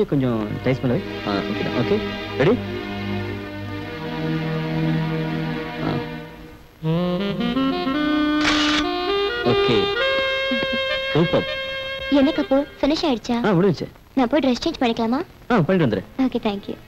கையை கொஞ்சம் டைஸ் பண்ணவே. Okay okay ready. Okay super. என்ன கபூர் ஃபினிஷ் ஆயிடுச்சா? முடிஞ்சு. நான் போய் ட்ரெஸ் சேஞ்ச் பண்ணிக்கலாமா? பண்ணிட்டு வந்துரு. Okay thank you.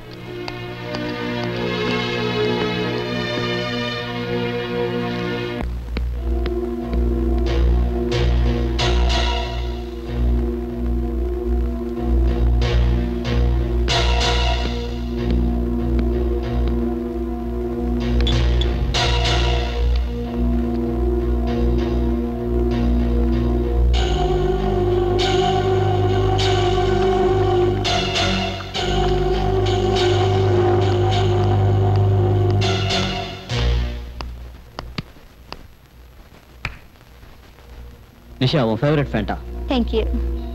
நிஷா உன் favourite Fanta. Thank you.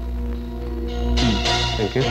Thank you.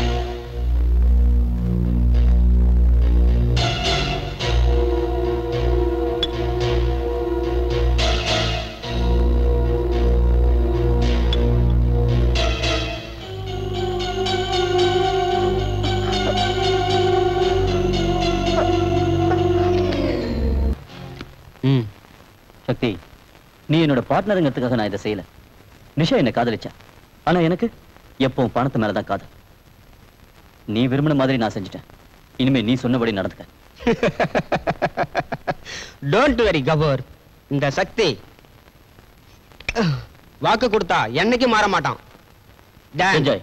Sakthi, நீ என்னோட பார்ட்னருங்கிறதுக்காக நான் இதை செய்யல. நிஷா என்ன காதலிச்சா, ஆனா எனக்கு எப்பவும் பணத்து மேலதான் காதல். நீ விரும்பின மாதிரி நான் செஞ்சுட்டேன். இனிமே நீ சொன்னபடி நடந்துக்க. Don't worry Kapoor. இந்த சக்தி வாக்கு கொடுத்தா என்னைக்கு மாற மாட்டான். Enjoy.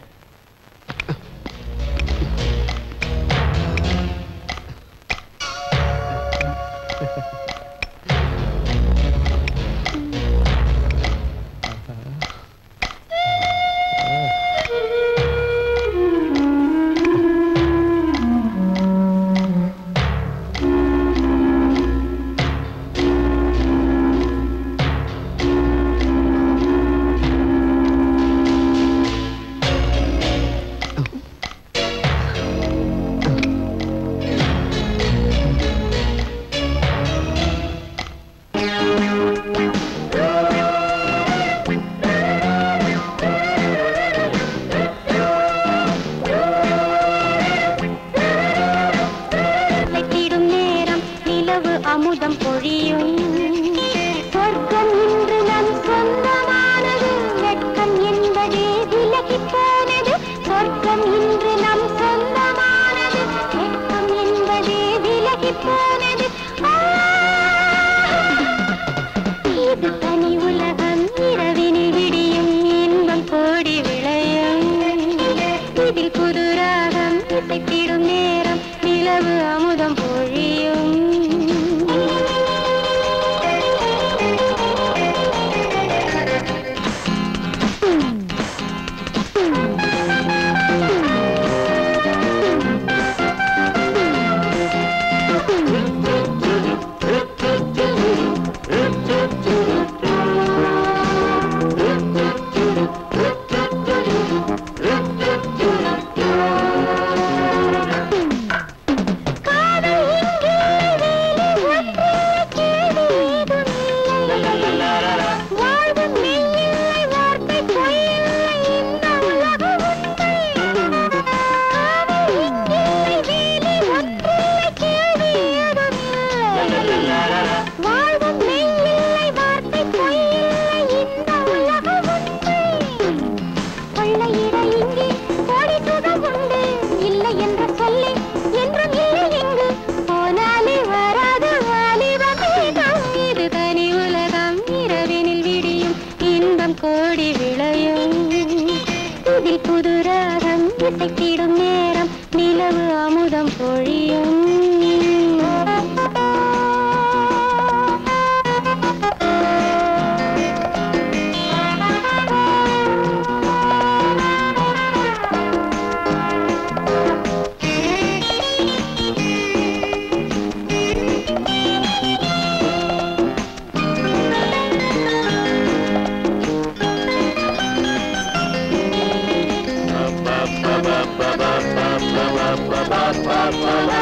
ba ba ba ba ba ba ba ba ba ba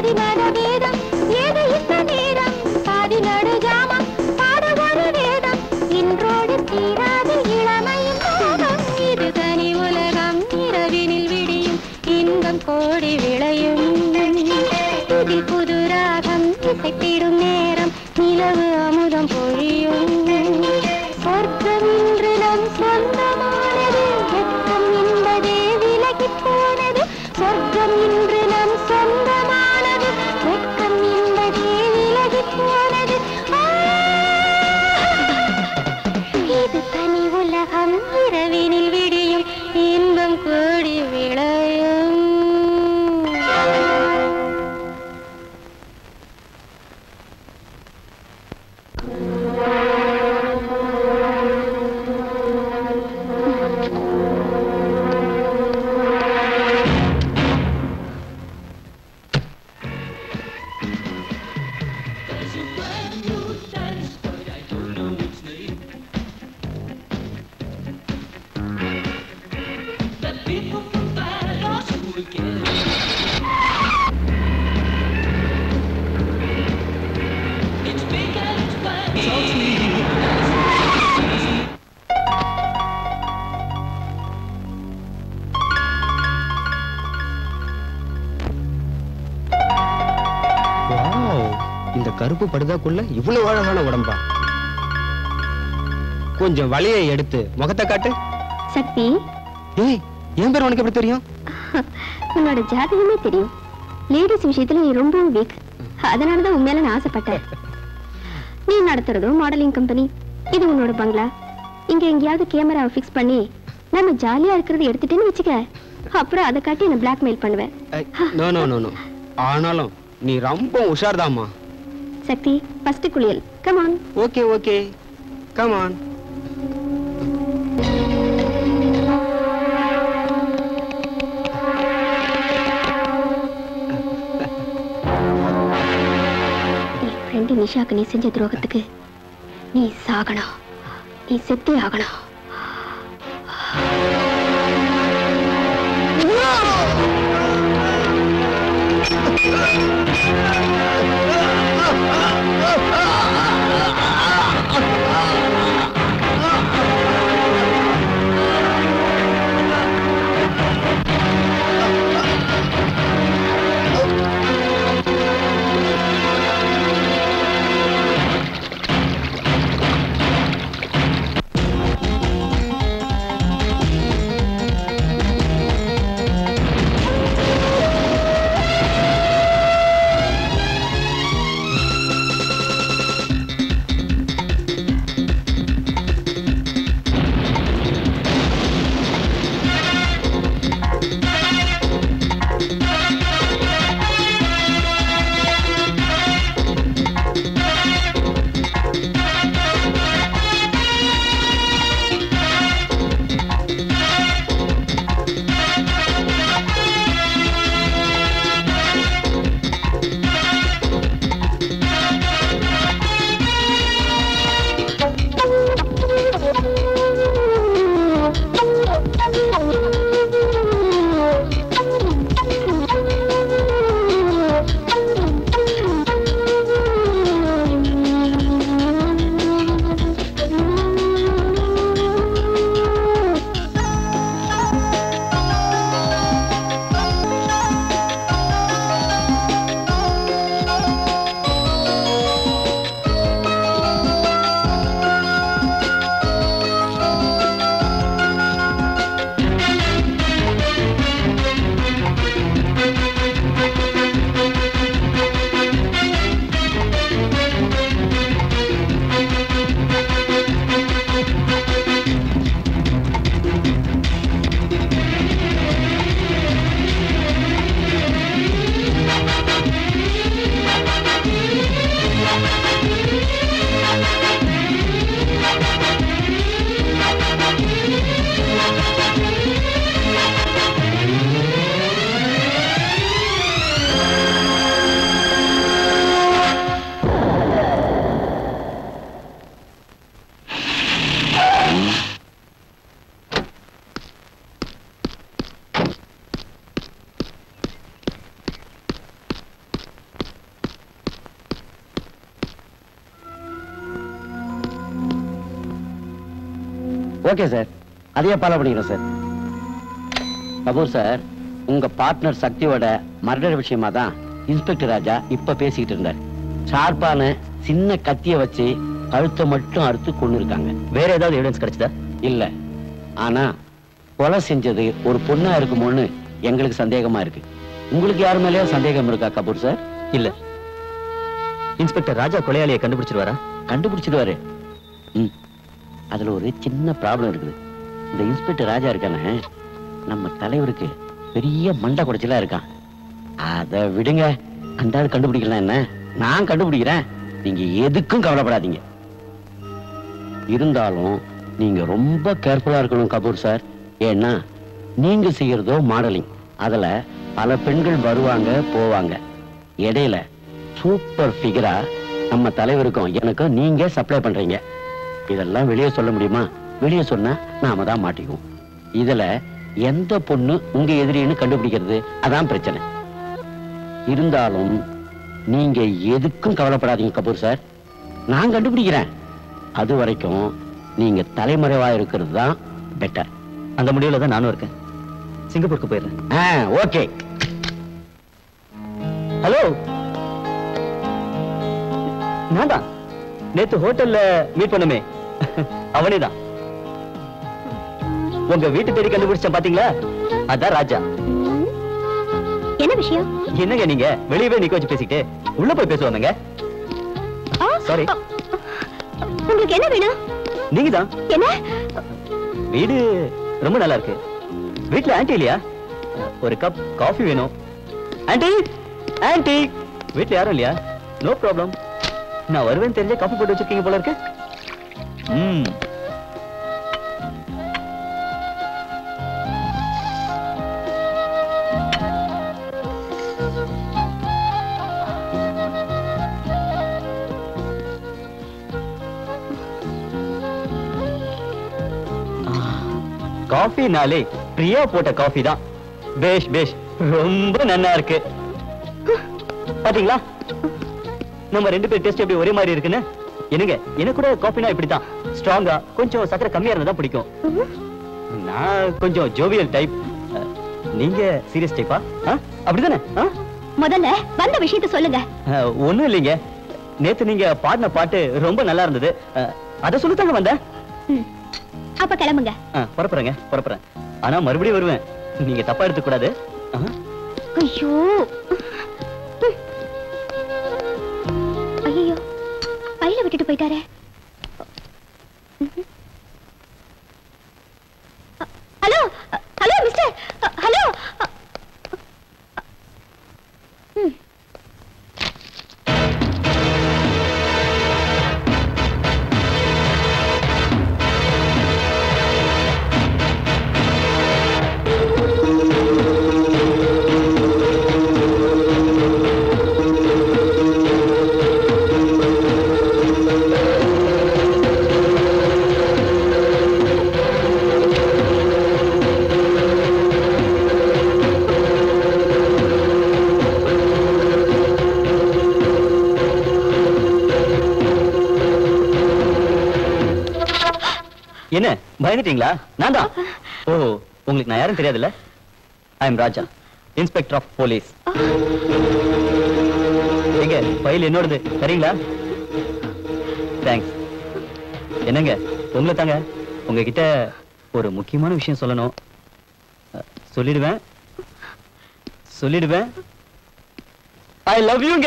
ஆதி மனவேதம் ஏது இந்த நேரம் பாதி நடு ஜாமம் பாட ஒரு வேதம் இன்றோடு தீராது இளமையின் மோகம் இது தனி உலகம் இரவினில் விடியும் இன்பம் கோடி விளையும் இதில் புது ராகம் இசைத்திடும் நேரம் நிலவு அமுதம் பொழியும் சொர்க்கம் இன்று நம் சொந்தமானது வெட்கம் என்பதே விலகிப் போனது சொர்க்கம் இன்று நம் சொந்தமானது வெட்கம் என்பதே விலகிப் போனது இது தனி உலகம் இரவினில் விடியும் இன்பம் கூடி விளையும் இந்த கருப்பு படுதாக்குள்ள இவ்வளவு அழகான உடம்பா கொஞ்சம் வலியை எடுத்து முகத்தை காட்டு சக்தி ஏய் என் பேர் உனக்கு எப்படி தெரியும் உன்னோட ஜாதகமே தெரியும் லேடிஸ் விஷயத்துல நீ ரொம்ப வீக் அதனாலதான் உன் மேல நான் ஆசைப்பட்டேன் நீ நடத்துறதும் மாடலிங் கம்பெனி இது உன்னோட பங்களா இங்க எங்கேயாவது கேமராவை ஃபிக்ஸ் பண்ணி நம்ம ஜாலியா இருக்கிறத எடுத்துட்டேன்னு வச்சுக்க அப்புறம் அதை காட்டி என்ன பிளாக்மெயில் பண்ணுவேன் நோ நோ நோ நோ ஆனாலும் நீ ரொம்ப உஷார்தாம்மா சக்தி ஃபர்ஸ்ட் குளியல் come on okay okay come on என் ஃப்ரெண்டு நிஷாக்கு நீ செஞ்ச துரோகத்துக்கு நீ சாகணும் நீ செத்தே ஆகணும் ஓகே சார், அதையே ஃபாலோ பண்ணிக்கிறோம் சார். கபூர் சார், உங்க பார்ட்னர் சக்தியோட மர்டர் விஷயமா தான் இன்ஸ்பெக்டர் ராஜா இப்ப பேசிக்கிட்டு இருந்தார். ஷார்ப்பான சின்ன கத்திய வச்சு கழுத்தை மட்டும் அறுத்து கொண்டு இருக்காங்க. வேற ஏதாவது எவிடன்ஸ் கிடைச்சதா? இல்ல, ஆனா கொலை செஞ்சது ஒரு பொண்ணா இருக்குமோன்னு எங்களுக்கு சந்தேகமா இருக்கு. உங்களுக்கு யாரு மேலயோ சந்தேகம் இருக்கா கபூர் சார்? இல்ல. இன்ஸ்பெக்டர் ராஜா கொலையாளியை கண்டுபிடிச்சிருவாரா? கண்டுபிடிச்சிடுவாரு. அதுல ஒரு சின்ன ப்ராப்ளம் இருக்குது. இந்த இன்ஸ்பெக்டர் ராஜா இருக்கானே, நம்ம தலைவருக்கு பெரிய மண்டை குடைச்சலா இருக்கான். அதை விடுங்க, அந்த ஆள் கண்டுபிடிக்கலாம் என்ன, நான் கண்டுபிடிக்கிறேன். நீங்க எதுக்கும் கவலைப்படாதீங்க. இருந்தாலும் நீங்க ரொம்ப கேர்ஃபுல்லா இருக்கணும் கபூர் சார். ஏன்னா நீங்க செய்யறதோ மாடலிங், அதுல பல பெண்கள் வருவாங்க போவாங்க. இடையில சூப்பர் ஃபிகரா நம்ம தலைவருக்கும் எனக்கும் நீங்க சப்ளை பண்றீங்க. இதெல்லாம் வெளியே சொல்ல முடியுமா? வெளியே சொன்னா நாம தான் மாட்டிக்குவோம். இதுல எந்த பொண்ணு உங்க எதிரின்னு கண்டுபிடிக்கிறது அதான் பிரச்சனை. இருந்தாலும் நீங்க எதுக்கும் கவலைப்படாதீங்க கபூர் சார், நான் கண்டுபிடிக்கிறேன். அது வரைக்கும் நீங்க தலைமறைவா இருக்கிறது தான் பெட்டர். அந்த முடிவுல தான் நானும் இருக்கேன். சிங்கப்பூருக்கு போயிடுறேன். ஓகே. ஹலோ, நான் தான் நேத்து ஹோட்டல்ல மீட் பண்ணுமே, அவனேதான். உங்க வீட்டு தேடி கண்டுபிடிச்சேன் பாத்தீங்களா, அதான் ராஜா. என்ன விஷயம்? என்னங்க நீங்க வெளியவே நிக்க வச்சு பேசிட்டு உள்ள போய் பேசுவாங்க. சாரி. உங்களுக்கு என்ன வேணும்? நீங்க தான். என்ன? வீடு ரொம்ப நல்லா இருக்கு. வீட்டுல ஆன்ட்டி இல்லையா? ஒரு கப் காஃபி வேணும். ஆன்ட்டி, ஆன்ட்டி, வீட்டுல யாரும் இல்லையா? நோ ப்ராப்ளம், நான் வருவேன் தெரிஞ்ச காஃபி போட்டு வச்சிருக்கீங்க போல இருக்கு. காஃபினாலே பிரியா போட்ட காஃபி தான். பேஷ் பேஷ், ரொம்ப நல்லா இருக்கு. பாத்தீங்களா நம்ம ரெண்டு பேர் டேஸ்ட் எப்படி ஒரே மாதிரி இருக்குன்னு? என்னங்க, எனக்கு கூட காஃபினா இப்படிதான், ஸ்ட்ராங்கா கொஞ்சம் சக்கரை கம்மியா இருந்தா தான் பிடிக்கும். நான் கொஞ்சம் ஜோவியல் டைப், நீங்க சீரியஸ் டைப்பா? அப்படிதானே? முதல்ல வந்த விஷயத்தை சொல்லுங்க. ஒண்ணும் இல்லைங்க, நேத்து நீங்க பாடின பாட்டு ரொம்ப நல்லா இருந்தது, அத சொல்லித்தாங்க வந்தேன். அப்ப கிளம்புங்க. புறப்புறேங்க, புறப்புறேன். ஆனா மறுபடியும் வருவேன், நீங்க தப்பா எடுத்துக்க கூடாது. ஐயோ ஐயோ, பையில விட்டுட்டு போயிட்டாரே. Hello hello mister, hello. என்ன பயந்துட்டீங்களா? நான் தான். ஓ, உங்களுக்கு நான் யாரும் தெரியாதுல்ல? I am Raja, inspector of police. எங்க ஃபைல் என்னோடது, சரிங்களா? தேங்க்ஸ். என்னங்க, உங்களை தாங்க, உங்ககிட்ட ஒரு முக்கியமான விஷயம் சொல்லணும். சொல்லிடுவேன் சொல்லிடுவேன். ஐ லவ் யூங்க.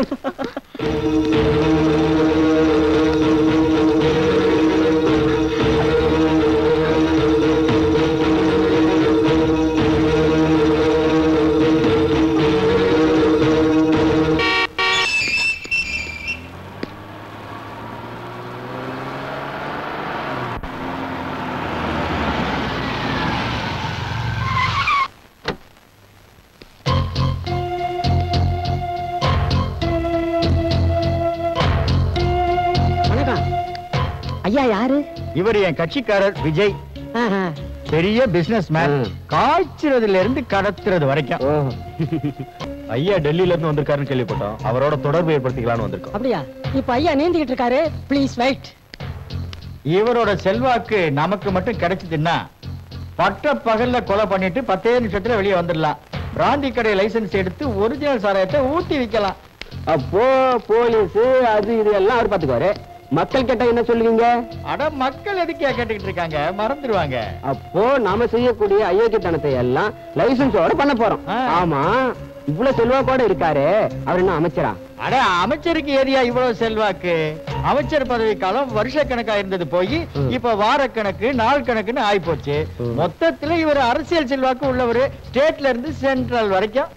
ஐயா யாரு? இவர் என் கட்சிக்காரர் விஜய். பெரிய பிசினஸ் மேன், காய்ச்சறதுல இருந்து கடத்துறது வரைக்கும். ஐயா டெல்லியில இருந்து வந்திருக்காருன்னு கேள்விப்பட்டோம், அவரோட தொடர்பு ஏற்படுத்திக்கலாம்னு வந்திருக்கோம். அப்படியா? இப்ப ஐயா நீந்திக்கிட்டு இருக்காரு, ப்ளீஸ் வெயிட். இவரோட செல்வாக்கு நமக்கு மட்டும் கிடைச்சதுன்னா பட்ட பகல்ல கொலை பண்ணிட்டு 10 நிமிஷத்துல வெளியே வந்துடலாம். பிராந்தி கடை லைசன்ஸ் எடுத்து ஒரிஜினல் சாராயத்தை ஊத்தி விக்கலாம். அப்போ போலீஸ் அது இது எல்லாம் அவர் பாத்துக்குவாரு. மக்கள் கேட்டா என்ன சொல்லுவீங்க? அட மக்கள் எதுக்கே கேட்டுக்கிட்டு இருக்காங்க, மறந்துடுவாங்க. அப்போ நாம செய்யக்கூடிய அயோக்கியத்தனத்தை எல்லாம் லைசன்ஸோட பண்ண போறோம். ஆமா, இவ்வளவு செல்வாக்கோட இருக்காரு, அவர் என்ன அமைச்சரா? அட அமைச்சருக்கு ஏரியா இவ்வளவு செல்வாக்கு? அமைச்சர் பதவி காலம் வருஷ கணக்கா இருந்தது போய் இப்ப வாரக்கணக்கு நாள் கணக்குன்னு ஆயி போச்சு. மொத்தத்துல இவர் அரசியல் செல்வாக்கு உள்ளவரு, ஸ்டேட்ல இருந்து சென்ட்ரல் வரைக்கும்.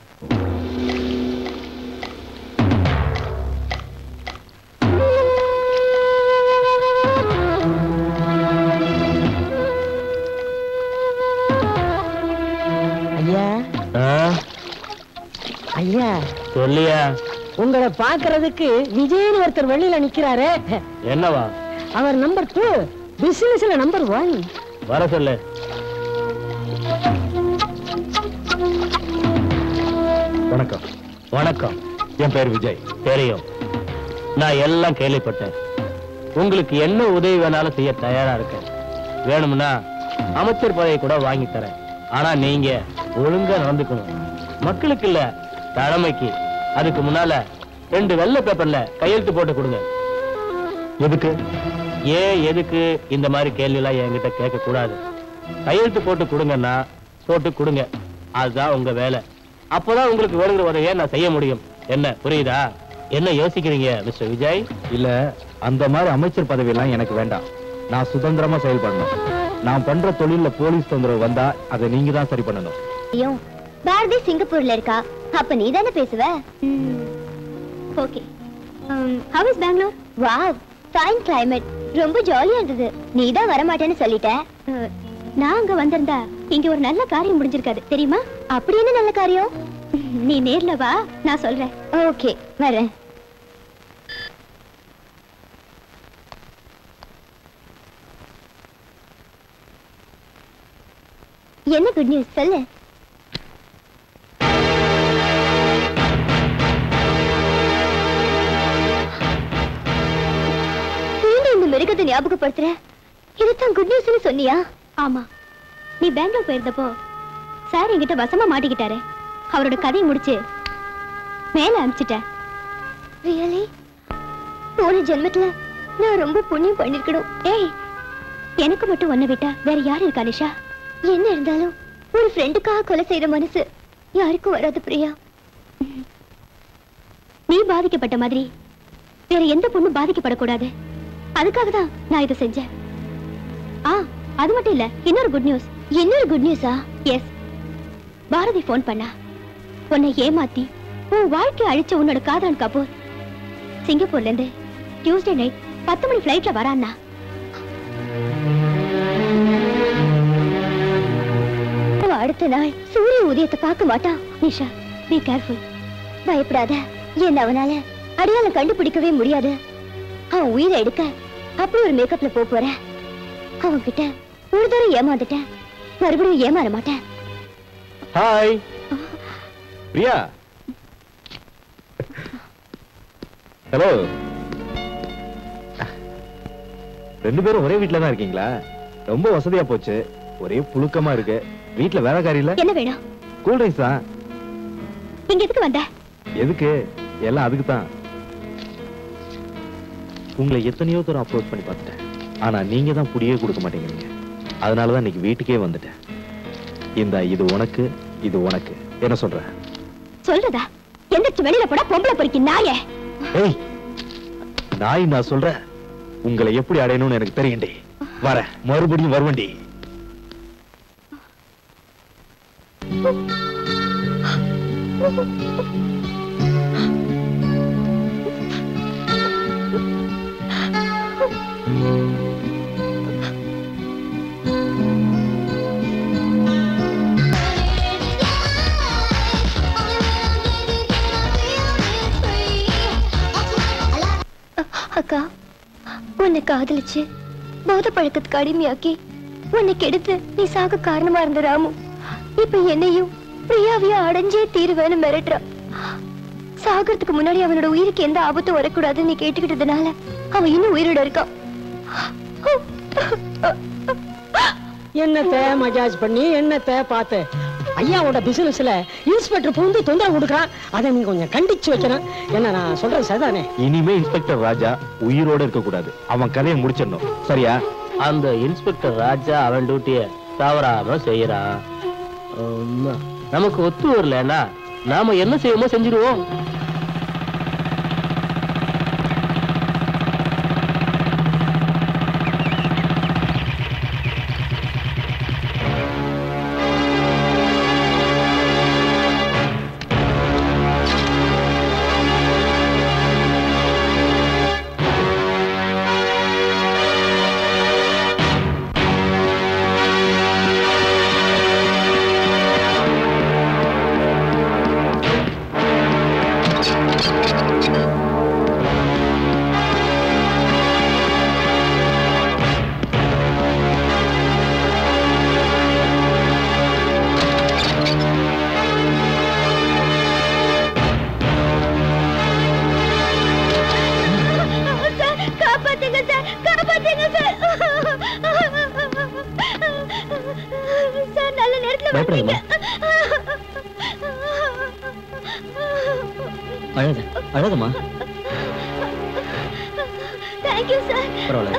ஐயா சொல்லியா? உங்களை பாக்குறதுக்கு விஜயன் ஒருத்தர் வெளியில நிக்கிறாரு. என்னவா? அவர் நம்பர் 2, பிசினஸ்ல நம்பர் 1. வர சொல்லு. வணக்கம். வணக்கம். என் பேர் விஜய். தெரியும், நான் எல்லாம் கேள்விப்பட்டேன். உங்களுக்கு என்ன உதவி வேணாலும் செய்ய தயாரா இருக்கேன். வேணும்னா அமைச்சர் பதவி கூட வாங்கி தரேன். ஆனா நீங்க ஒழுங்கா நடந்துக்கணும். மக்களுக்கு இல்ல, தலைமைக்கு. அதுக்கு முன்னால 2 வெள்ளை பேப்பர்ல கையெழுத்து போட்டு கொடுங்க. எதுக்கு? எதுக்கு இந்த மாதிரி கேள்வி எல்லாம் என்கிட்ட கேட்க கூடாது. கையெழுத்து போட்டு கொடுங்கன்னா போட்டு கொடுங்க, அதுதான் உங்க வேலை. அப்போதான் உங்களுக்கு வேணுங்கிற உதவியை நான் செய்ய முடியும். என்ன புரியுதா? என்ன யோசிக்கிறீங்க மிஸ்டர் விஜய்? இல்ல, அந்த மாதிரி அமைச்சர் பதவி எல்லாம் எனக்கு வேண்டாம். நான் சுதந்திரமா செயல்படணும். நான் பண்ற தொழில போலீஸ் தொந்தரவு வந்தா அதை நீங்க தான் சரி பண்ணணும். ஐயோ, பாரதி சிங்கப்பூர்ல இருக்கா, அப்ப நீ தானே பேசுவ. Okay. how is Bangalore? Wow, fine climate, ரொம்ப ஜாலியா இருந்தது. நீ தான் வர மாட்டேன்னு சொல்லிட்ட. நான் அங்க வந்திருந்தா இங்க ஒரு நல்ல காரியம் முடிஞ்சிருக்காது தெரியுமா? அப்படி என்ன நல்ல காரியம்? நீ நேர்ல வா, நான் சொல்றேன். ஓகே, வரேன். என்ன குட் நியூஸ் சொல்லு. இந்த மிருகத்தை ஞாபகப்படுத்துற, இதுதான் குட் நியூஸ்னு சொன்னியா? ஆமா, நீ பெங்களூர் போயிருந்தப்போ சார் என்கிட்ட வசமா மாட்டிக்கிட்டாரு. அவரோட கதையை முடிச்சு மேல அனுப்பிச்சிட்டேன். ரியலி? போன ஜென்மத்துல நான் ரொம்ப புண்ணியம் பண்ணிருக்கணும். ஏய், எனக்கு மட்டும் ஒன்ன விட்டா வேற யாரு இருக்கா நிஷா? என்ன இருந்தாலும் ஒரு ஃப்ரெண்டுக்காக கொலை செய்யற மனசு யாருக்கும் வராது பிரியா. நீ பாதிக்கப்பட்ட மாதிரி வேற எந்த பொண்ணும் பாதிக்கப்படக்கூடாது. அதுக்காக தான் நான் இதை செஞ்சேன். அது மட்டும் இல்ல, இன்னொரு குட் நியூஸ். இன்னொரு குட் நியூஸா? எஸ், பாரதி போன் பண்ணா. உன்னை ஏமாத்தி உன் வாழ்க்கை அழிச்ச உன்னோட காதலன் கபூர் சிங்கப்பூர்ல இருந்து டியூஸ்டே நைட் 10 மணி ஃபிளைட்ல வரான்னா. அடுத்த நாள் சூரிய உதயத்தை பார்க்க மாட்டான். Nisha, be careful. பயப்படாத, என்ன அவனால அடையாளம் கண்டுபிடிக்கவே முடியாது. அவன் உயிரை எடுக்க அப்படி ஒரு மேக்கப்ல போறேன். அவன் கிட்ட ஒரு தடவை ஏமாந்துட்டேன், மறுபடியும் ஏமாற மாட்டேன். ஹாய் பிரியா. ஹலோ. 2 பேரும் ஒரே வீட்ல தான் இருக்கீங்களா? ரொம்ப வசதியா போச்சு. ஒரே புழுக்கமா இருக்கு. வீட்ல வேலைக்காரி இல்ல? என்ன வேணும்? கூல் ட்ரிங்க்ஸ் தான். இங்க எதுக்கு வந்த? எதுக்கு? எல்லாம் அதுக்கு தான். உங்களை எத்தனையோ தூரம் அப்ரோச் பண்ணி பார்த்துட்டேன். ஆனா நீங்க தான் புடியே கொடுக்க மாட்டேங்கிறீங்க. அதனாலதான் இன்னைக்கு வீட்டுக்கே வந்துட்டேன். இது உனக்கு, இது உனக்கு. என்ன சொல்ற? சொல்றதா? எந்திரிச்சு வெளியில போட, பொம்பளை பொறுக்கி நாயே. ஏய், நாய் நான் சொல்றேன். உங்களை எப்படி அடையணும்னு எனக்கு தெரியும்டி. வர மறுபடியும் வருவண்டி. அக்கா, உன்னை காதலிச்சு போத பழக்கத்துக்கு அடிமையாக்கி உன்னை கெடுத்து நீ சாக காரணமா இருந்த ராமு இப்ப என்னையும் பிரியாவையும் அடைஞ்சே தீருவேன்னு மிரட்டுறான். சாகிறதுக்கு முன்னாடி அவனோட உயிருக்கு எந்த ஆபத்தும் வரக்கூடாதுன்னு நீ கேட்டுக்கிட்டதுனால அவன் இன்னும் உயிரோட இருக்கான். என்னத்த மஜாஜ் பண்ணி என்னத்த பார்த்து ஐயாவோட பிசினஸ்ல இன்ஸ்பெக்டர் பூந்து தொந்தரவு கொடுக்குறான். அதை நீங்க கொஞ்சம் கண்டிச்சு வைக்கணும். என்ன நான் சொல்றது சரிதானே? இனிமே இன்ஸ்பெக்டர் ராஜா உயிரோட இருக்க கூடாது. அவன் கதையை முடிச்சிடணும். சரியா? அந்த இன்ஸ்பெக்டர் ராஜா அவன் டியூட்டிய தவறாம செய்யறான். நமக்கு ஒத்து வரலன்னா நாம என்ன செய்வோமோ செஞ்சிருவோம். அழகமா தேங்க்யூ சார். பரவாயில்ல.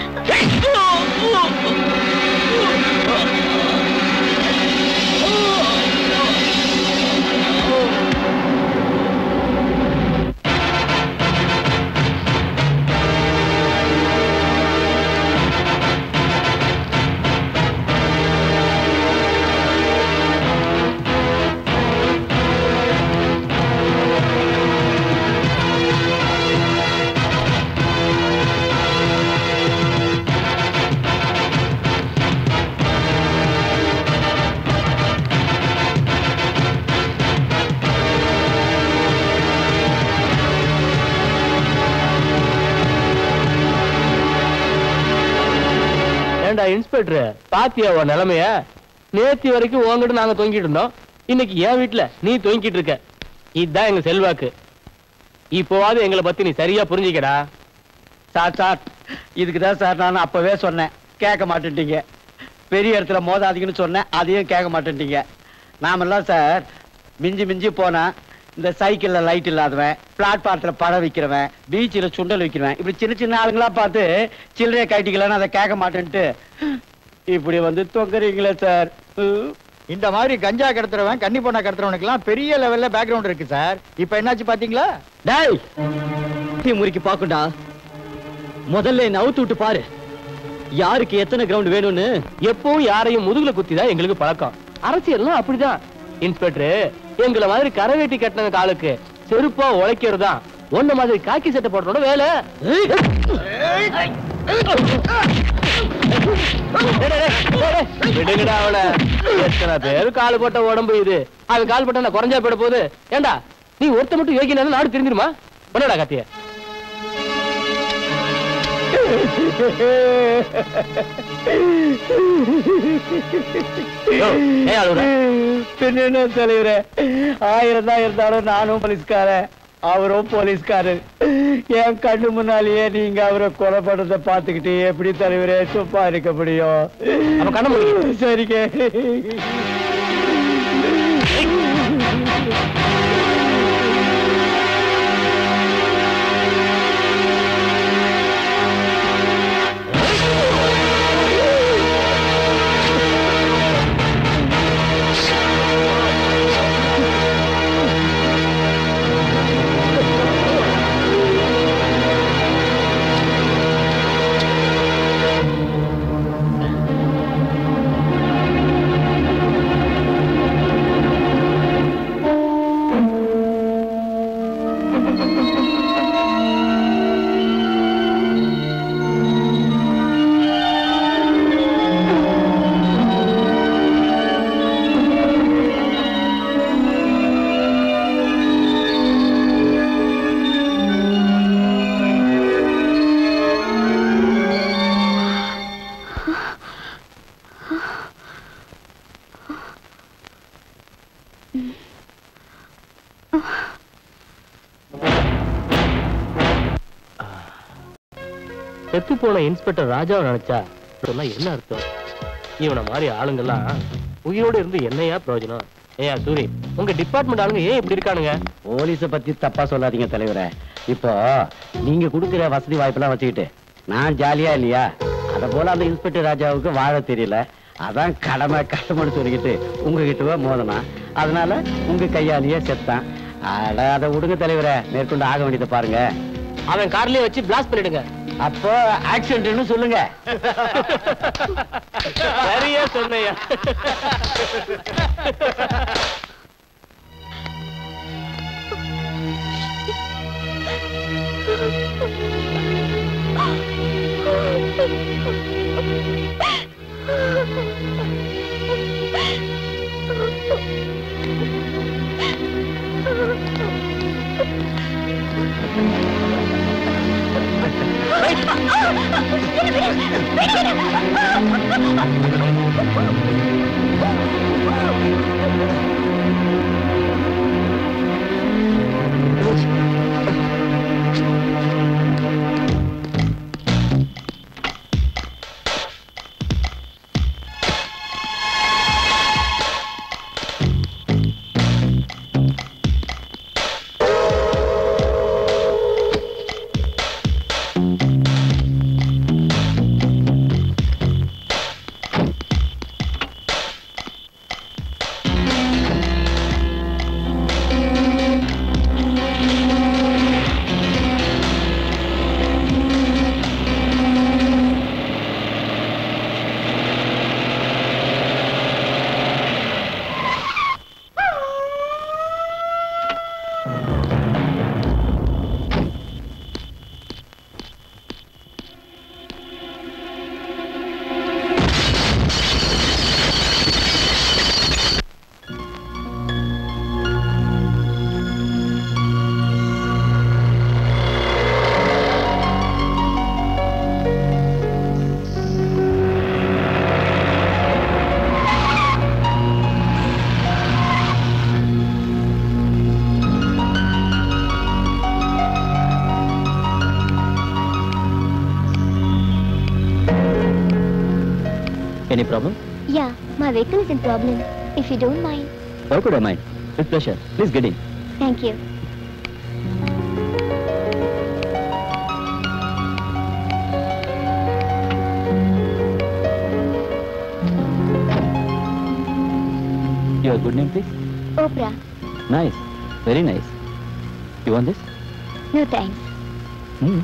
இன்ஸ்பெக்டர் பாத்தியா உன் நிலைமைய? நேத்தி வரைக்கும் உங்ககிட்ட நாங்க தொங்கிட்டு இருந்தோம். இன்னைக்கு என் வீட்டுல நீ தொங்கிட்டு இருக்க. இதுதான் எங்க செல்வாக்கு. இப்போவாது எங்களை பத்தி நீ சரியா புரிஞ்சுக்கடா. சார் இதுக்குதான் சார் நான் அப்பவே சொன்னேன், கேட்க மாட்டேன்ட்டீங்க. பெரிய இடத்துல மோதாதீங்கன்னு சொன்னேன், அதையும் கேட்க மாட்டேன்ட்டீங்க. நாமெல்லாம் சார் மிஞ்சி மிஞ்சி போனா இந்த சைக்கிள்ல லைட் இல்லாதவன், பிளாட்பாரத்துல பழம் விற்கிறவன், பீச்சில் சுண்டல் விற்கிறவன், இப்படி சின்ன சின்ன ஆளுங்களா பார்த்து சில்லறைய கைட்டிக்கலான்னு அதை கேட்க மாட்டேன்ட்டு இப்படி வந்து தொங்குறீங்களே சார். இந்த மாதிரி கஞ்சா கடத்துறவன், கன்னி பொண்ணா கடத்துறவனுக்கு எல்லாம் பெரிய லெவல்ல பேக்ரவுண்ட் இருக்கு சார். இப்ப என்னாச்சு பாத்தீங்களா? டேய் முறிக்கு பாக்குண்டா, முதல்ல என்ன அவுத்து விட்டு பாரு. யாருக்கு எத்தனை கிரவுண்ட் வேணும்னு எப்பவும் யாரையும் முதுகுல குத்திதான் எங்களுக்கு பழக்கம். அரசியல்லாம் அப்படிதான். இன்ஸ்பெக்டர் எங்களை மாதிரி கரவேட்டி கட்டின காலுக்கு செருப்பா உழைக்கிறதா ஒன்ன மாதிரி காக்கி சட்டை போடுறோட வேலை. விடுங்கடா அவளை. எத்தனை பேரு கால் போட்ட உடம்பு இது. அவன் கால் போட்ட குறைஞ்சா போயிட போகுது. ஏண்டா நீ ஒருத்த மட்டும் யோகினா நாடு தெரிஞ்சிருமா? பண்ணடா காத்திய. என்ன தலைவரே, 1000 தான் இருந்தாலும் நானும் போலீஸ்காரன், அவரும் போலீஸ்காரர். என் கண்ணு முன்னாலேயே நீங்க அவரை கொலை பண்றத பாத்துக்கிட்டு எப்படி தலைவரே சும்மா இருக்க முடியும்? நம்ம கண்ணு சரிங்க. செத்து போன இன்ஸ்பெக்டர் ராஜாவை நினைச்சா சொன்னா என்ன அர்த்தம்? இவனை மாதிரி ஆளுங்கெல்லாம் உயிரோடு இருந்து என்னையா பிரயோஜனம்? ஏயா சூரி, உங்க டிபார்ட்மெண்ட் ஆளுங்க ஏன் இப்படி இருக்கானுங்க? போலீஸ பத்தி தப்பா சொல்லாதீங்க தலைவரே. இப்போ நீங்க கொடுக்குற வசதி வாய்ப்பெல்லாம் வச்சுக்கிட்டு நான் ஜாலியா இல்லையா? அத போல அந்த இன்ஸ்பெக்டர் ராஜாவுக்கு வாழ தெரியல. அதான் கடமை கஷ்டப்பட்டு சொல்லிக்கிட்டு உங்ககிட்ட மோதனா, அதனால உங்க கையாலேயே செத்தான். அதை விடுங்க தலைவரே, மேற்கொண்டு ஆக வேண்டியதை பாருங்க. அவன் கார்லயே வச்சு பிளாஸ்ட் பண்ணிடுங்க. அப்போ ஆக்சிடென்ட்னு சொல்லுங்க. சரியா சொன்னையா? Any problem? Yeah, my vehicle is in problem. If you don't mind. How could I mind? With pleasure. Please get in. Thank you. Your good name, please? Oprah. Nice. Very nice. You want this? No thanks. Hmm.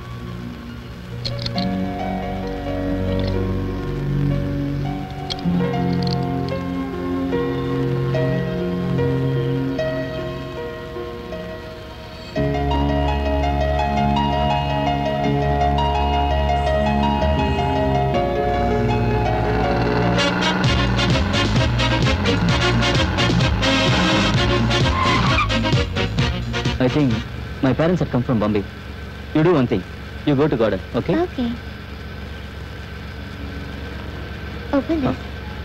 I think my parents have come from Bombay. You do one thing. You go to garden, okay? Okay. Open this.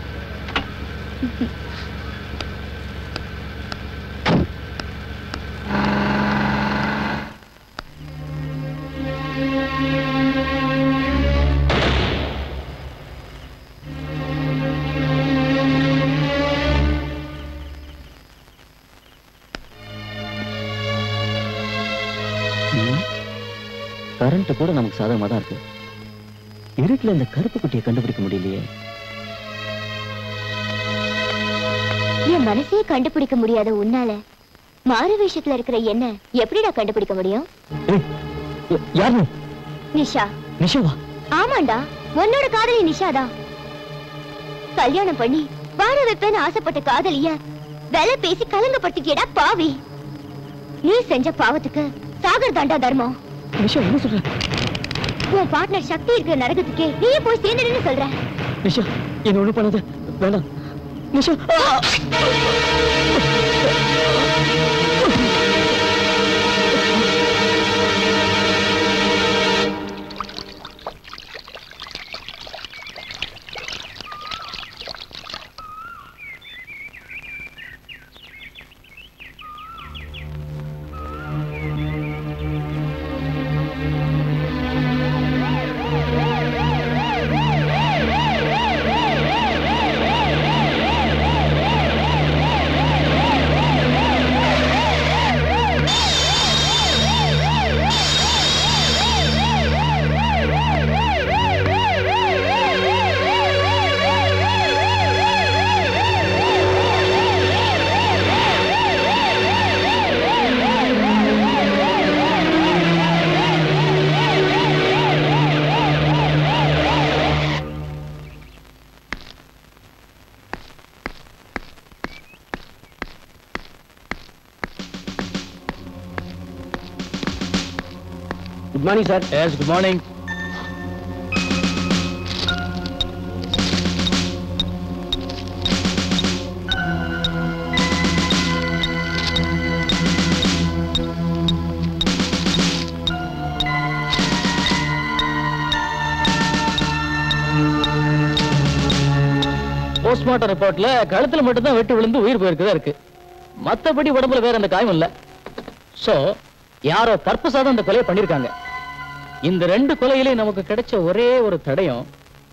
Current கூட நமக்கு சாதகமா தான் இருக்கு. இருட்டுல இந்த கருப்பு குட்டியை கண்டுபிடிக்க முடியலையே. என் மனசையே கண்டுபிடிக்க முடியாத உன்னால மாறு விஷயத்துல இருக்கிற என்ன எப்படிடா கண்டுபிடிக்க முடியும்? யாரு? நிஷா. நிஷாவா? ஆமாண்டா, உன்னோட காதலி நிஷாதான். கல்யாணம் பண்ணி வாழ வைப்பேன்னு ஆசைப்பட்ட காதலிய வேலை பேசி கலங்கப்படுத்திக்கிடா பாவி. நீ செஞ்ச பாவத்துக்கு சாகர் தாண்டா தர்மம். நிஷா என்ன சொல்ற? உன் பார்ட்னர் சக்தி இருக்கிற நரகத்துக்கே நீயே போய் சேர்ந்துடுன்னு சொல்ற. நிஷா என்ன ஒண்ணு பண்ணாத, வேண்டாம் Nisha. Good morning sir. Yes good morning. Postmortem ரிப்போர்ட்ல கழுத்துல மட்டும் தான் வெட்டி விழுந்து உயிர் போயிருக்கதா இருக்கு. மத்தபடி உடம்புல வேற அந்த காயம் இல்ல. சோ யாரோ பர்பஸா தான் இந்த கொலையை பண்ணிருக்காங்க. இந்த ரெண்டு கொலையிலே நமக்கு கிடைச்ச ஒரே ஒரு தடயம்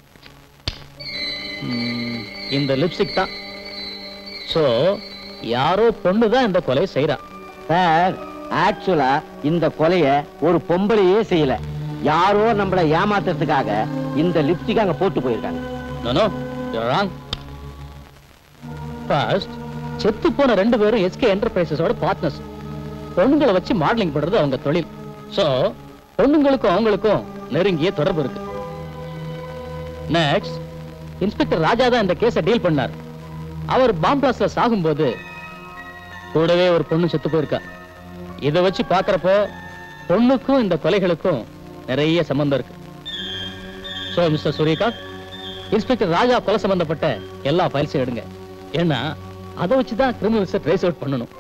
இந்த லிப்ஸ்டிக் தான். சோ யாரோ பொண்ணு தான் இந்த கொலையை செய்யறா. சார் ஆக்சுவலா இந்த கொலைய ஒரு பொம்பளையே செய்யல. யாரோ நம்மள ஏமாத்துறதுக்காக இந்த லிப்ஸ்டிக் அங்க போட்டு போயிருக்காங்க. No no you are wrong. First செத்து போன ரெண்டு பேரும் எஸ்கே என்டர்பிரைசஸோட பார்ட்னர்ஸ். பொண்ணுங்களை வச்சு மாடலிங் பண்றது அவங்க தொழில். சோ பொண்ணுங்களுக்கும் அவங்களுக்கும் நெருங்கிய தொடர்பு இருக்கு. நெக்ஸ்ட் இன்ஸ்பெக்டர் ராஜா தான் இந்த கேஸை டீல் பண்ணார். அவர் பாம் பிளாஸ்ட்ல சாகும்போது கூடவே ஒரு பொண்ணு செத்து போயிருக்கா. இதை வச்சு பாக்குறப்போ பொண்ணுக்கும் இந்த கொலைகளுக்கும் நிறைய சம்பந்தம் இருக்கு. So mister Suryakanth, inspector Raja கொலை சம்பந்தப்பட்ட எல்லா ஃபைல்ஸையும் எடுங்க. ஏன்னா அதை வச்சுதான் கிரிமினல்ஸை ட்ரேஸ் அவுட் பண்ணணும்.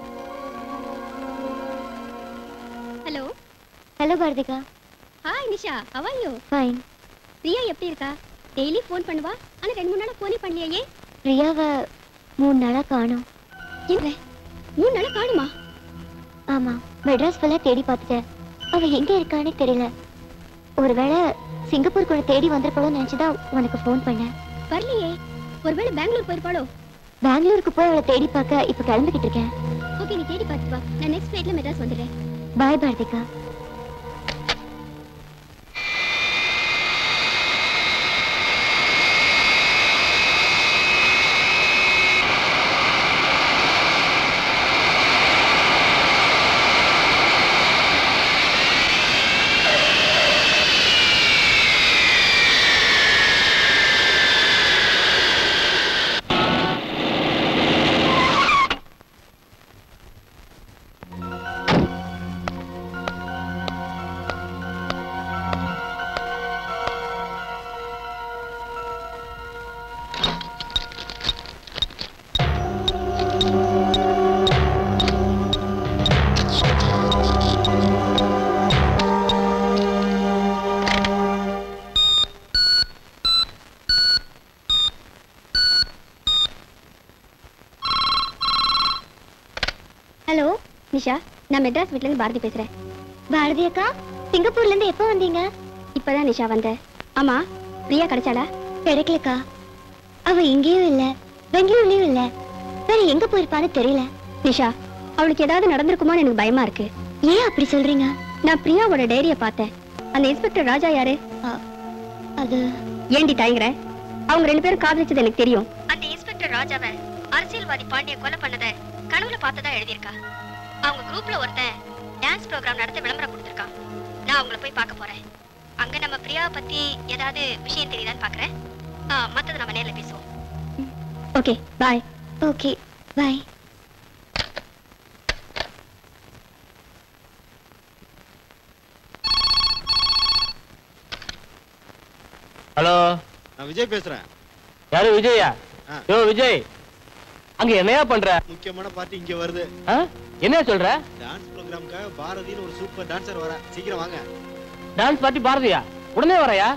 ஹலோ ஹலோ பாரதிகா. Hi Nisha, how are you? Fine. Priya எப்படி இருக்கா? டெய்லி ஃபோன் பண்ணுவா, ஆனா 2-3 நாளா ஃபோனே பண்ணலையே. பிரியாவை 3 நாளா காணோம். என்ன 3 நாளா காணுமா? ஆமா, மெட்ராஸ் ஃபுல்லா தேடி பார்த்துட்டேன். அவ எங்க இருக்கானே தெரியல. ஒருவேளை சிங்கப்பூர் கூட தேடி வந்திருப்பாளோன்னு நினைச்சுதான் உனக்கு ஃபோன் பண்ணேன். வரலையே. ஒருவேளை பெங்களூர் போயிருப்பாளோ? பெங்களூருக்கு போய் அவளை தேடி பார்க்க இப்ப கிளம்பிக்கிட்டு இருக்கேன். ஓகே, நீ தேடி பார்த்து வா. நான் நெக்ஸ்ட் ஃப்ளைட்ல மெட்ராஸ் வந்துடுறேன். பாய் பாரதிகா. ஹலோ நிஷா, நான் மெட்ராஸ் வீட்ல இருந்து பாரதி பேசுறேன். பாரதி அக்கா, சிங்கப்பூர்ல இருந்து எப்போ வந்தீங்க? இப்பதான் நிஷா வந்தேன். ஆமா, பிரியா கிடைச்சாளா? கிடைக்கலக்கா. அவ இங்கேயும் இல்ல, பெங்களூர்லயும் இல்ல. வேற எங்க போயிருப்பான்னு தெரியல. நிஷா, அவளுக்கு ஏதாவது நடந்திருக்குமான்னு எனக்கு பயமா இருக்கு. ஏன் அப்படி சொல்றீங்க? நான் பிரியாவோட டைரிய பார்த்தேன். அந்த இன்ஸ்பெக்டர் ராஜா யாரு? அது ஏண்டி தயங்குற? அவங்க 2 பேரும் காதலிச்சது எனக்கு தெரியும். அந்த இன்ஸ்பெக்டர் ராஜாவை அரசியல்வாதி பாண்டிய கொலை பண்ணத கனவுல பார்த்ததா எழுதியிருக்கா. அவங்க குரூப்ல ஒருத்தன் டான்ஸ் ப்ரோகிராம் நடத்த விளம்பரம் கொடுத்திருக்கான். நான் அவங்கள போய் பார்க்க போறேன். அங்க நம்ம பிரியாவை பத்தி ஏதாவது விஷயம் தெரியுதான்னு பாக்குறேன். மத்தது நம்ம நேர்ல பேசுவோம். Okay bye. Okay bye. Hello, நான் விஜய் பேசுறேன். யாரு விஜயா? யோ விஜய், அங்க என்னையா பண்ற? முக்கியமான பார்ட்டி இங்க வருது. என்ன சொல்ற? டான்ஸ் ப்ரோகிராம்க்காக பாரதின்னு ஒரு சூப்பர் டான்சர் வர. சீக்கிரம் வாங்க. டான்ஸ் பார்ட்டி பாரதியா? உடனே வரயா?